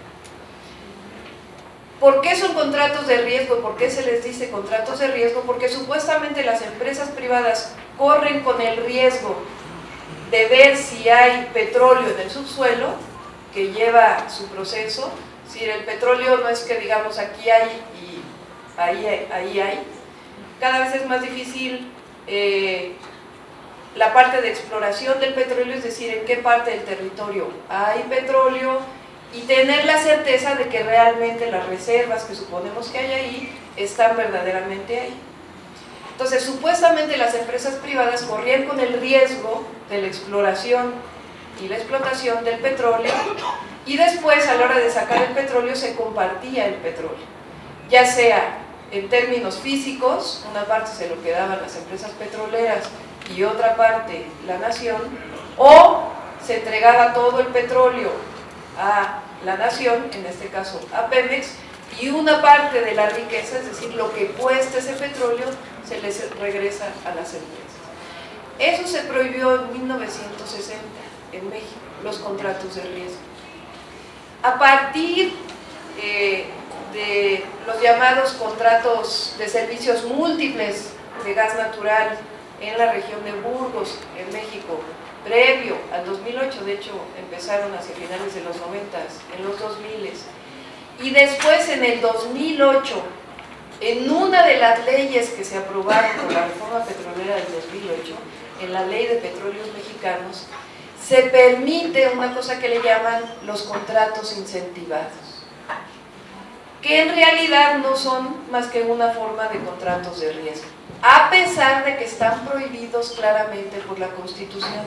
¿Por qué son contratos de riesgo? ¿Por qué se les dice contratos de riesgo? Porque supuestamente las empresas privadas corren con el riesgo de ver si hay petróleo en el subsuelo, que lleva su proceso. Si el petróleo no es que digamos aquí hay y ahí, ahí hay, cada vez es más difícil eh, la parte de exploración del petróleo, es decir, en qué parte del territorio hay petróleo, y tener la certeza de que realmente las reservas que suponemos que hay ahí están verdaderamente ahí. Entonces, supuestamente las empresas privadas corrían con el riesgo de la exploración y la explotación del petróleo, y después, a la hora de sacar el petróleo, se compartía el petróleo, ya sea en términos físicos, una parte se lo quedaban las empresas petroleras y otra parte la nación, o se entregaba todo el petróleo a la nación, en este caso a Pemex, y una parte de la riqueza, es decir, lo que cuesta ese petróleo, se les regresa a las empresas. Eso se prohibió en mil novecientos sesenta en México, los contratos de riesgo. A partir eh, de los llamados contratos de servicios múltiples de gas natural en la región de Burgos, en México, previo al dos mil ocho, de hecho empezaron hacia finales de los noventas, en los dos miles, y después en el dos mil ocho, en una de las leyes que se aprobaron con la reforma petrolera del dos mil ocho, en la Ley de Petróleos Mexicanos, se permite una cosa que le llaman los contratos incentivados, que en realidad no son más que una forma de contratos de riesgo, a pesar de que están prohibidos claramente por la Constitución.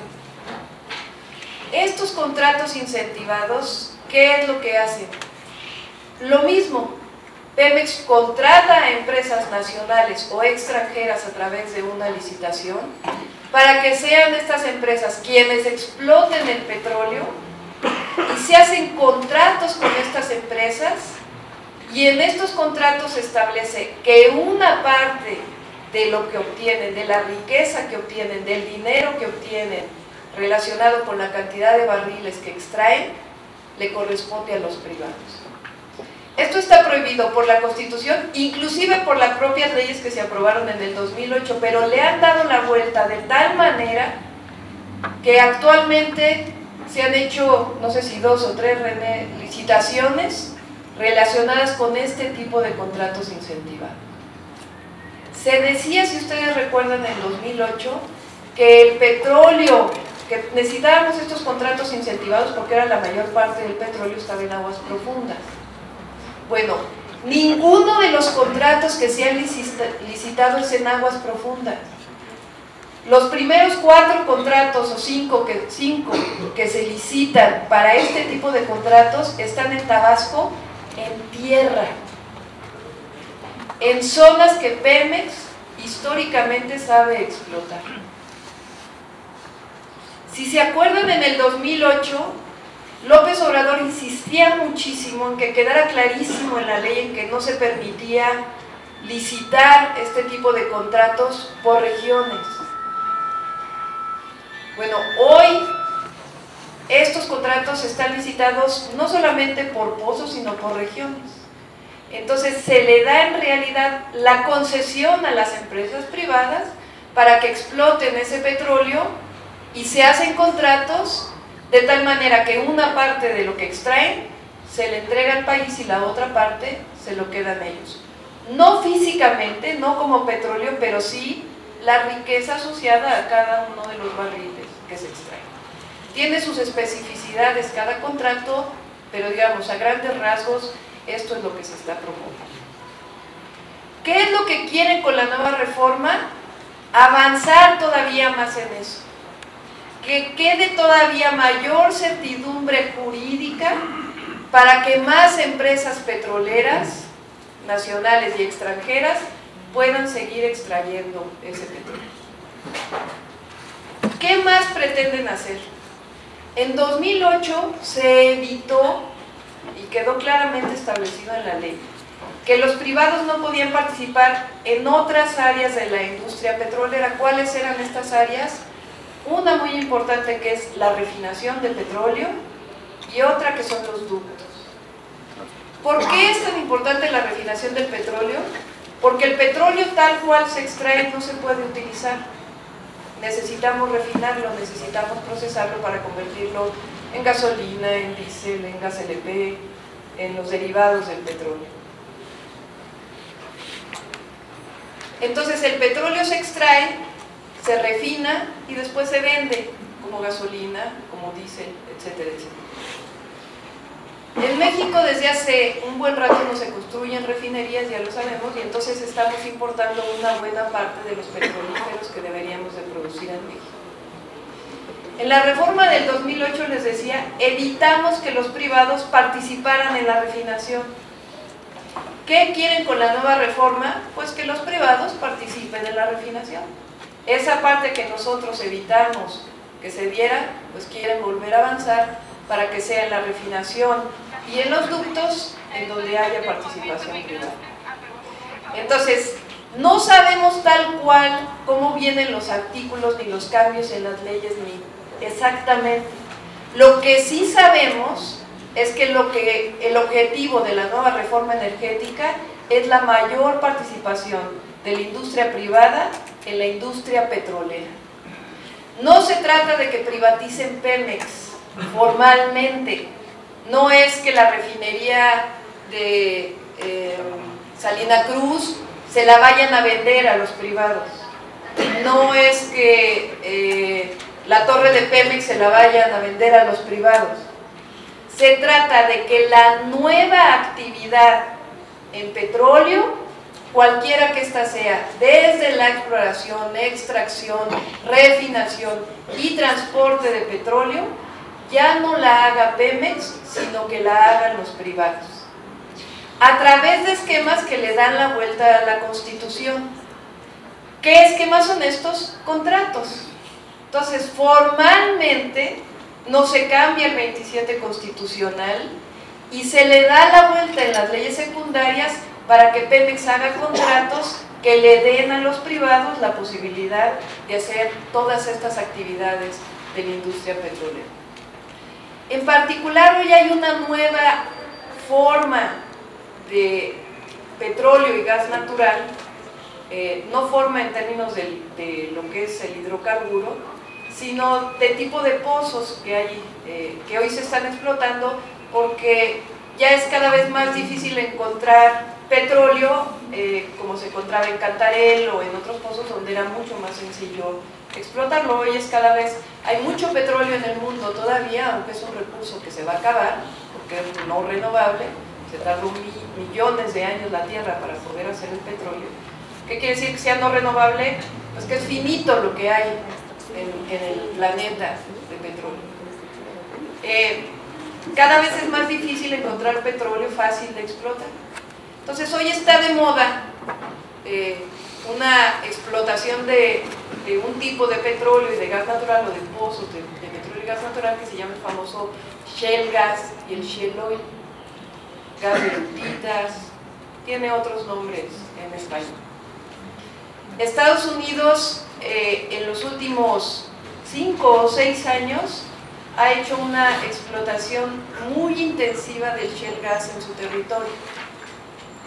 Estos contratos incentivados, ¿qué es lo que hacen? Lo mismo, Pemex contrata a empresas nacionales o extranjeras a través de una licitación para que sean estas empresas quienes exploten el petróleo, y se hacen contratos con estas empresas, y en estos contratos se establece que una parte de lo que obtienen, de la riqueza que obtienen, del dinero que obtienen relacionado con la cantidad de barriles que extraen, le corresponde a los privados. Esto está prohibido por la Constitución, inclusive por las propias leyes que se aprobaron en el dos mil ocho, pero le han dado la vuelta de tal manera que actualmente se han hecho, no sé si dos o tres licitaciones relacionadas con este tipo de contratos incentivados. Se decía, si ustedes recuerdan, en el dos mil ocho, que el petróleo, que necesitábamos estos contratos incentivados porque era la mayor parte del petróleo estaba en aguas profundas. Bueno, ninguno de los contratos que se han licitado es en aguas profundas. Los primeros cuatro contratos o cinco que, cinco que se licitan para este tipo de contratos están en Tabasco, en tierra, en zonas que Pemex históricamente sabe explotar. Si se acuerdan, en el dos mil ocho, López Obrador insistía muchísimo en que quedara clarísimo en la ley en que no se permitía licitar este tipo de contratos por regiones. Bueno, hoy estos contratos están licitados no solamente por pozos, sino por regiones. Entonces se le da en realidad la concesión a las empresas privadas para que exploten ese petróleo y se hacen contratos de tal manera que una parte de lo que extraen se le entrega al país y la otra parte se lo quedan ellos. No físicamente, no como petróleo, pero sí la riqueza asociada a cada uno de los barriles que se extraen. Tiene sus especificidades cada contrato, pero digamos, a grandes rasgos, esto es lo que se está promoviendo. ¿Qué es lo que quieren con la nueva reforma? Avanzar todavía más en eso. Que quede todavía mayor certidumbre jurídica para que más empresas petroleras, nacionales y extranjeras, puedan seguir extrayendo ese petróleo. ¿Qué más pretenden hacer? En dos mil ocho se evitó, y quedó claramente establecido en la ley, que los privados no podían participar en otras áreas de la industria petrolera. ¿Cuáles eran estas áreas? Una muy importante, que es la refinación de petróleo, y otra que son los ductos. ¿Por qué es tan importante la refinación del petróleo? Porque el petróleo tal cual se extrae no se puede utilizar. Necesitamos refinarlo, necesitamos procesarlo para convertirlo en gasolina, en diésel, en gas L P, en los derivados del petróleo. Entonces el petróleo se extrae, se refina y después se vende como gasolina, como diésel, etcétera, etcétera. En México desde hace un buen rato no se construyen refinerías, ya lo sabemos, y entonces estamos importando una buena parte de los petrolíferos que deberíamos de producir en México. En la reforma del dos mil ocho, les decía, evitamos que los privados participaran en la refinación. ¿Qué quieren con la nueva reforma? Pues que los privados participen en la refinación. Esa parte que nosotros evitamos que se diera, pues quieren volver a avanzar para que sea en la refinación y en los ductos en donde haya participación privada. Entonces, no sabemos tal cual cómo vienen los artículos ni los cambios en las leyes ni exactamente. Lo que sí sabemos es que, lo que el objetivo de la nueva reforma energética es la mayor participación de la industria privada en la industria petrolera. No se trata de que privaticen Pemex formalmente, no es que la refinería de eh, Salina Cruz se la vayan a vender a los privados, no es que eh, la torre de Pemex se la vayan a vender a los privados. Se trata de que la nueva actividad en petróleo, cualquiera que ésta sea, desde la exploración, extracción, refinación y transporte de petróleo, ya no la haga Pemex, sino que la hagan los privados, a través de esquemas que le dan la vuelta a la Constitución. ¿Qué esquemas son estos? Contratos. Entonces, formalmente no se cambia el veintisiete constitucional y se le da la vuelta en las leyes secundarias para que Pemex haga contratos que le den a los privados la posibilidad de hacer todas estas actividades de la industria petrolera. En particular, hoy hay una nueva forma de petróleo y gas natural, eh, no forma en términos de, de lo que es el hidrocarburo, sino de tipo de pozos que hay, eh, que hoy se están explotando, porque ya es cada vez más difícil encontrar petróleo eh, como se encontraba en Cantarell o en otros pozos donde era mucho más sencillo explotarlo. Hoy es cada vez, hay mucho petróleo en el mundo todavía, aunque es un recurso que se va a acabar, porque es no renovable, se tardó mi, millones de años la Tierra para poder hacer el petróleo. ¿Qué quiere decir que sea no renovable? Pues que es finito lo que hay en, en el planeta de petróleo. Eh, cada vez es más difícil encontrar petróleo fácil de explotar. Entonces hoy está de moda eh, una explotación de, de un tipo de petróleo y de gas natural, o de pozos de, de petróleo y gas natural, que se llama el famoso shale gas y el shale oil, gas de lutitas, tiene otros nombres en español. Estados Unidos eh, en los últimos cinco o seis años ha hecho una explotación muy intensiva del shale gas en su territorio.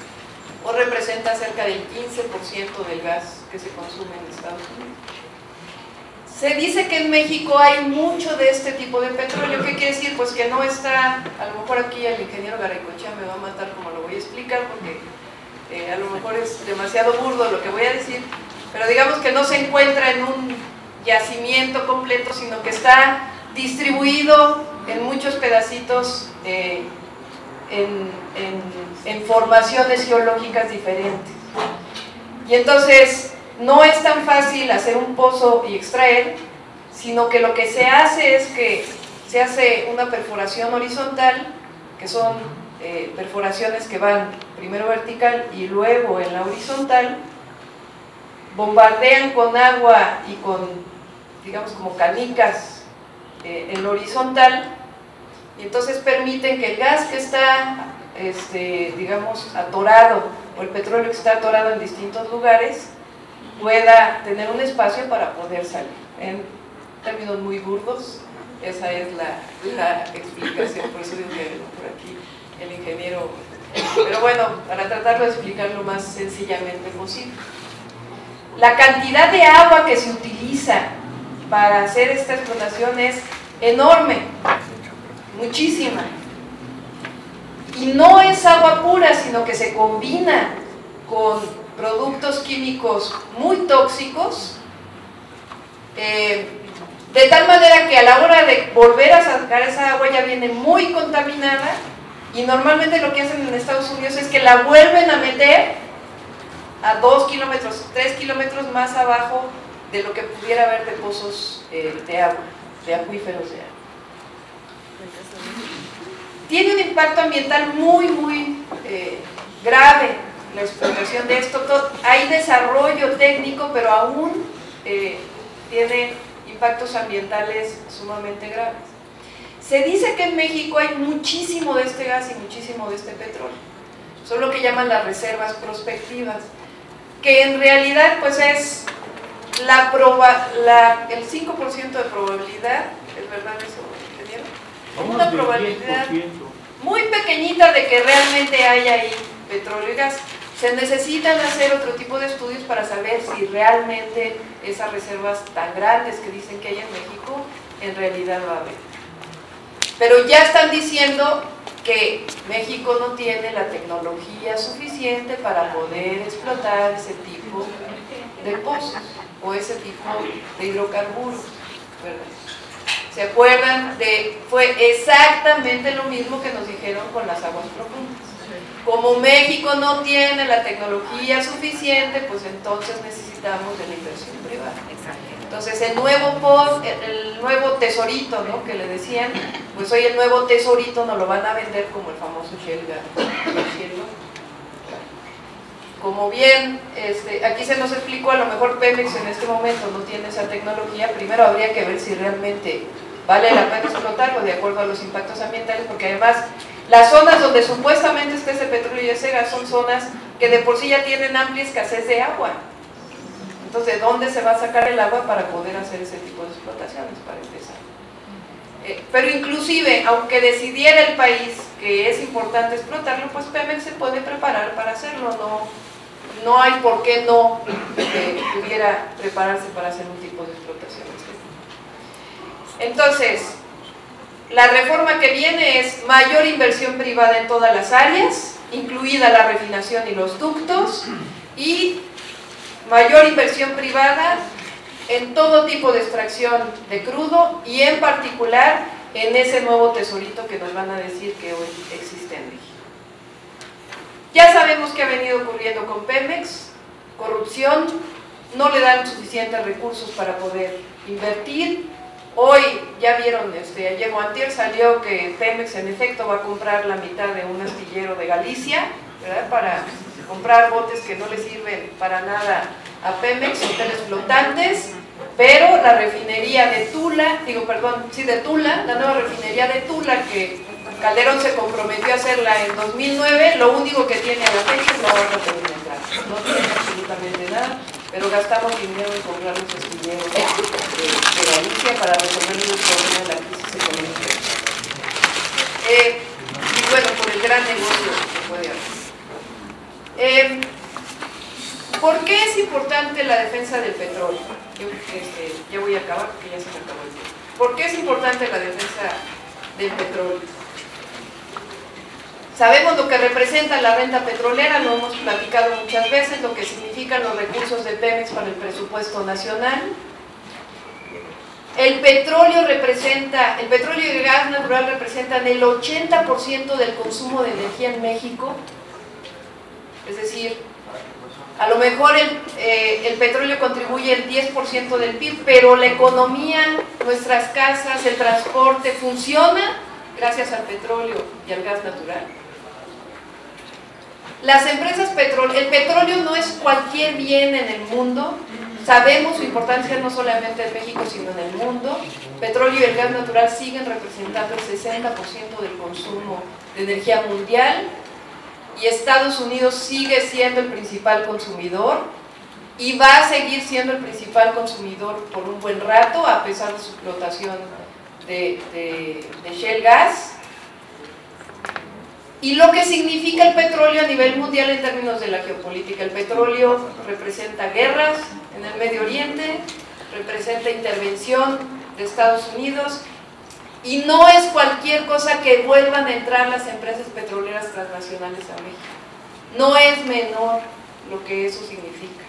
o representa cerca del quince por ciento del gas que se consume en Estados Unidos. Se dice que en México hay mucho de este tipo de petróleo. ¿Qué quiere decir? Pues que no está, a lo mejor aquí el ingeniero Garaycochea me va a matar como lo voy a explicar, porque eh, a lo mejor es demasiado burdo lo que voy a decir, pero digamos que no se encuentra en un yacimiento completo, sino que está distribuido en muchos pedacitos eh, en, en, en formaciones geológicas diferentes. Y entonces no es tan fácil hacer un pozo y extraer, sino que lo que se hace es que se hace una perforación horizontal, que son eh, perforaciones que van primero vertical y luego en la horizontal, bombardean con agua y con, digamos, como canicas eh, en lo horizontal, y entonces permiten que el gas que está, este, digamos, atorado, o el petróleo que está atorado en distintos lugares, pueda tener un espacio para poder salir. En términos muy burdos, esa es la, la explicación, por eso digo que por aquí el ingeniero, pero bueno, para tratarlo de explicar lo más sencillamente posible. La cantidad de agua que se utiliza para hacer esta explotación es enorme, muchísima, y no es agua pura, sino que se combina con productos químicos muy tóxicos, eh, de tal manera que a la hora de volver a sacar esa agua ya viene muy contaminada, y normalmente lo que hacen en Estados Unidos es que la vuelven a meter a dos kilómetros, tres kilómetros más abajo de lo que pudiera haber de pozos eh, de agua, de acuíferos de agua. Tiene un impacto ambiental muy, muy eh, grave la explotación de esto. Todo, hay desarrollo técnico, pero aún eh, tiene impactos ambientales sumamente graves. Se dice que en México hay muchísimo de este gas y muchísimo de este petróleo. Son lo que llaman las reservas prospectivas, que en realidad pues es la proba, la, el cinco por ciento de probabilidad, ¿es verdad eso, ingeniero? Una probabilidad muy pequeñita de que realmente haya ahí petróleo y gas. Se necesitan hacer otro tipo de estudios para saber si realmente esas reservas tan grandes que dicen que hay en México, en realidad va a haber. Pero ya están diciendo que México no tiene la tecnología suficiente para poder explotar ese tipo de pozos o ese tipo de hidrocarburos, ¿verdad? ¿Se acuerdan? De, fue exactamente lo mismo que nos dijeron con las aguas profundas. Como México no tiene la tecnología suficiente, pues entonces necesitamos de la inversión privada. Entonces el nuevo post, el nuevo tesorito, ¿no?, que le decían, pues hoy el nuevo tesorito nos lo van a vender como el famoso Shell Gas. Como bien, este, aquí se nos explicó, a lo mejor Pemex en este momento no tiene esa tecnología. Primero habría que ver si realmente vale la pena explotarlo de acuerdo a los impactos ambientales, porque además las zonas donde supuestamente está ese petróleo y ese gas son zonas que de por sí ya tienen amplia escasez de agua. Entonces, ¿de dónde se va a sacar el agua para poder hacer ese tipo de explotaciones, para empezar? Eh, pero inclusive, aunque decidiera el país que es importante explotarlo, pues Pemex se puede preparar para hacerlo. No, no hay por qué no eh, pudiera prepararse para hacer un tipo de explotación. Entonces, la reforma que viene es mayor inversión privada en todas las áreas, incluida la refinación y los ductos, y mayor inversión privada en todo tipo de extracción de crudo, y en particular en ese nuevo tesorito que nos van a decir que hoy existe en México. Ya sabemos qué ha venido ocurriendo con Pemex: corrupción, no le dan suficientes recursos para poder invertir. Hoy ya vieron, este, ayer o antier salió que Pemex en efecto va a comprar la mitad de un astillero de Galicia, ¿verdad?, para comprar botes que no le sirven para nada a Pemex, hoteles flotantes. Pero la refinería de Tula, digo perdón, sí de Tula, la nueva refinería de Tula, que Calderón se comprometió a hacerla en dos mil nueve, lo único que tiene a la fecha es la obra perimetral, no tiene absolutamente nada, pero gastamos dinero en comprar los astilleros de, de Galicia para resolver el problema de la crisis económica. Eh, y bueno, por el gran negocio que puede haber. Eh, defensa del petróleo. Yo este, ya voy a acabar porque ya se me acabó el tiempo. ¿Por qué es importante la defensa del petróleo? Sabemos lo que representa la renta petrolera, lo hemos platicado muchas veces, lo que significan los recursos de Pemex para el presupuesto nacional. El petróleo representa, el petróleo y el gas natural representan el ochenta por ciento del consumo de energía en México. Es decir, a lo mejor el, eh, el petróleo contribuye el diez por ciento del P I B, pero la economía, nuestras casas, el transporte funciona gracias al petróleo y al gas natural. Las empresas petroleras, el petróleo no es cualquier bien en el mundo. Sabemos su importancia no solamente en México, sino en el mundo. El petróleo y el gas natural siguen representando el sesenta por ciento del consumo de energía mundial y Estados Unidos sigue siendo el principal consumidor y va a seguir siendo el principal consumidor por un buen rato, a pesar de su explotación de, de, de shale gas. Y lo que significa el petróleo a nivel mundial en términos de la geopolítica. El petróleo representa guerras en el Medio Oriente, representa intervención de Estados Unidos y no es cualquier cosa que vuelvan a entrar las empresas petroleras transnacionales a México. No es menor lo que eso significa.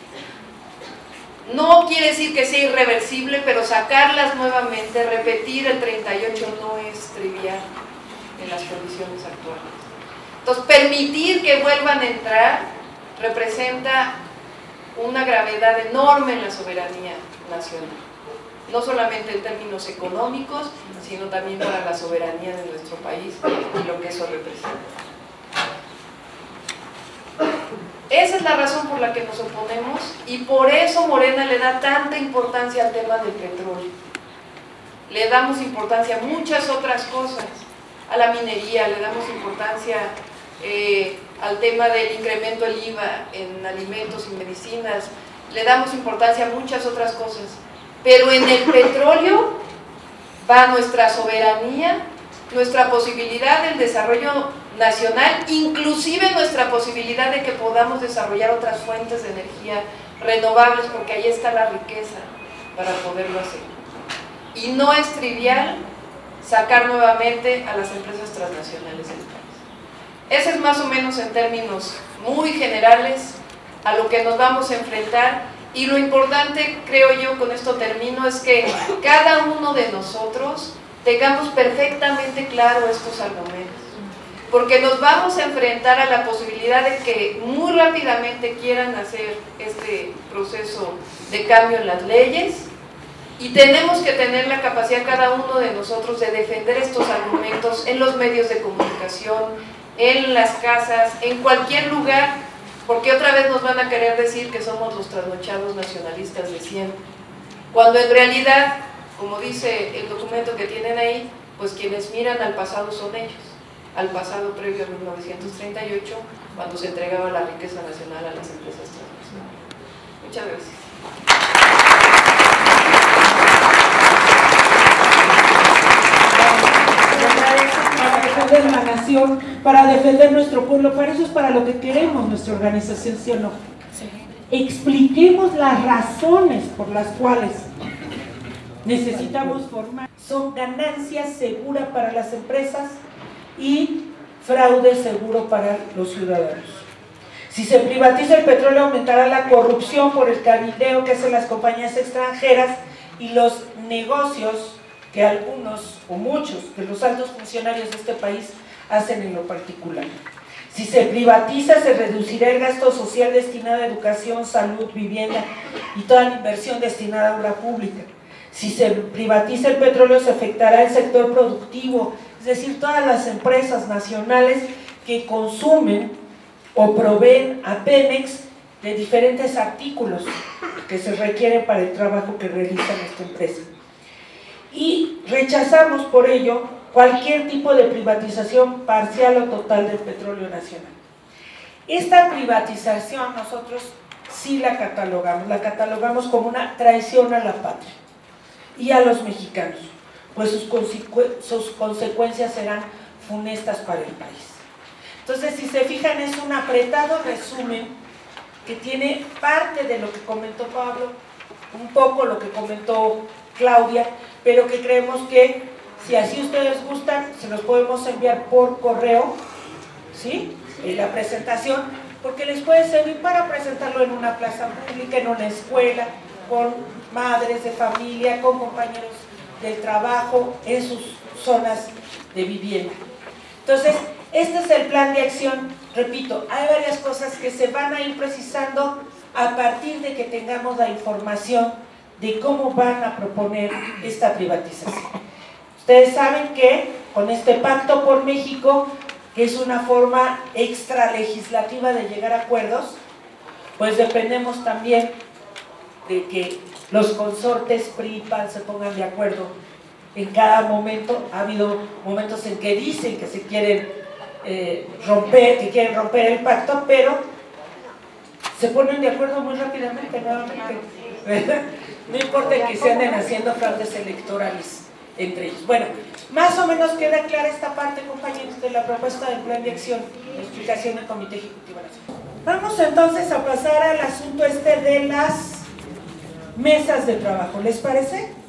No quiere decir que sea irreversible, pero sacarlas nuevamente, repetir el treinta y ocho no es trivial en las condiciones actuales. Entonces, permitir que vuelvan a entrar representa una gravedad enorme en la soberanía nacional, no solamente en términos económicos, sino también para la soberanía de nuestro país y lo que eso representa. Esa es la razón por la que nos oponemos y por eso Morena le da tanta importancia al tema del petróleo. Le damos importancia a muchas otras cosas, a la minería, le damos importancia eh, al tema del incremento del I V A en alimentos y medicinas, le damos importancia a muchas otras cosas, pero en el petróleo va nuestra soberanía, nuestra posibilidad del desarrollo nacional, inclusive nuestra posibilidad de que podamos desarrollar otras fuentes de energía renovables, porque ahí está la riqueza para poderlo hacer. Y no es trivial sacar nuevamente a las empresas transnacionales del país. Ese es más o menos en términos muy generales a lo que nos vamos a enfrentar, y lo importante, creo yo, con esto termino, es que cada uno de nosotros tengamos perfectamente claro estos argumentos, porque nos vamos a enfrentar a la posibilidad de que muy rápidamente quieran hacer este proceso de cambio en las leyes, y tenemos que tener la capacidad cada uno de nosotros de defender estos argumentos en los medios de comunicación, en las casas, en cualquier lugar, porque otra vez nos van a querer decir que somos los trasnochados nacionalistas de siempre, cuando en realidad, como dice el documento que tienen ahí, pues quienes miran al pasado son ellos, al pasado previo a mil novecientos treinta y ocho, cuando se entregaba la riqueza nacional a las empresas transnacionales. Muchas gracias. Para defender la nación, para defender nuestro pueblo, para eso es para lo que queremos nuestra organización, ¿sí o no? Sí. Expliquemos las razones por las cuales necesitamos formar. Son ganancias seguras para las empresas y fraude seguro para los ciudadanos. Si se privatiza el petróleo, aumentará la corrupción por el cabildeo que hacen las compañías extranjeras y los negocios que algunos o muchos de los altos funcionarios de este país hacen en lo particular. Si se privatiza, se reducirá el gasto social destinado a educación, salud, vivienda y toda la inversión destinada a obra pública. Si se privatiza el petróleo, se afectará el sector productivo, es decir, todas las empresas nacionales que consumen o proveen a Pemex de diferentes artículos que se requieren para el trabajo que realiza esta empresa. Y rechazamos por ello cualquier tipo de privatización parcial o total del petróleo nacional. Esta privatización nosotros sí la catalogamos, la catalogamos como una traición a la patria y a los mexicanos, pues sus, consecu sus consecuencias serán funestas para el país. Entonces, si se fijan, es un apretado resumen que tiene parte de lo que comentó Pablo, un poco lo que comentó Claudia, pero que creemos que si así ustedes gustan, se los podemos enviar por correo, ¿sí? En la presentación, porque les puede servir para presentarlo en una plaza pública, en una escuela, con madres de familia, con compañeros del trabajo, en sus zonas de vivienda. Entonces, este es el plan de acción. Repito, hay varias cosas que se van a ir precisando a partir de que tengamos la información de cómo van a proponer esta privatización. Ustedes saben que con este Pacto por México, que es una forma extralegislativa de llegar a acuerdos, pues dependemos también de que los consortes P R I y P A N se pongan de acuerdo en cada momento. Ha habido momentos en que dicen que se quieren eh, romper, que quieren romper el pacto, pero se ponen de acuerdo muy rápidamente, nuevamente, ¿verdad? No importa que se anden haciendo fraudes electorales entre ellos. Bueno, más o menos queda clara esta parte, compañeros, de la propuesta del plan de acción, la explicación del Comité Ejecutivo Nacional. Vamos entonces a pasar al asunto este de las mesas de trabajo, ¿les parece?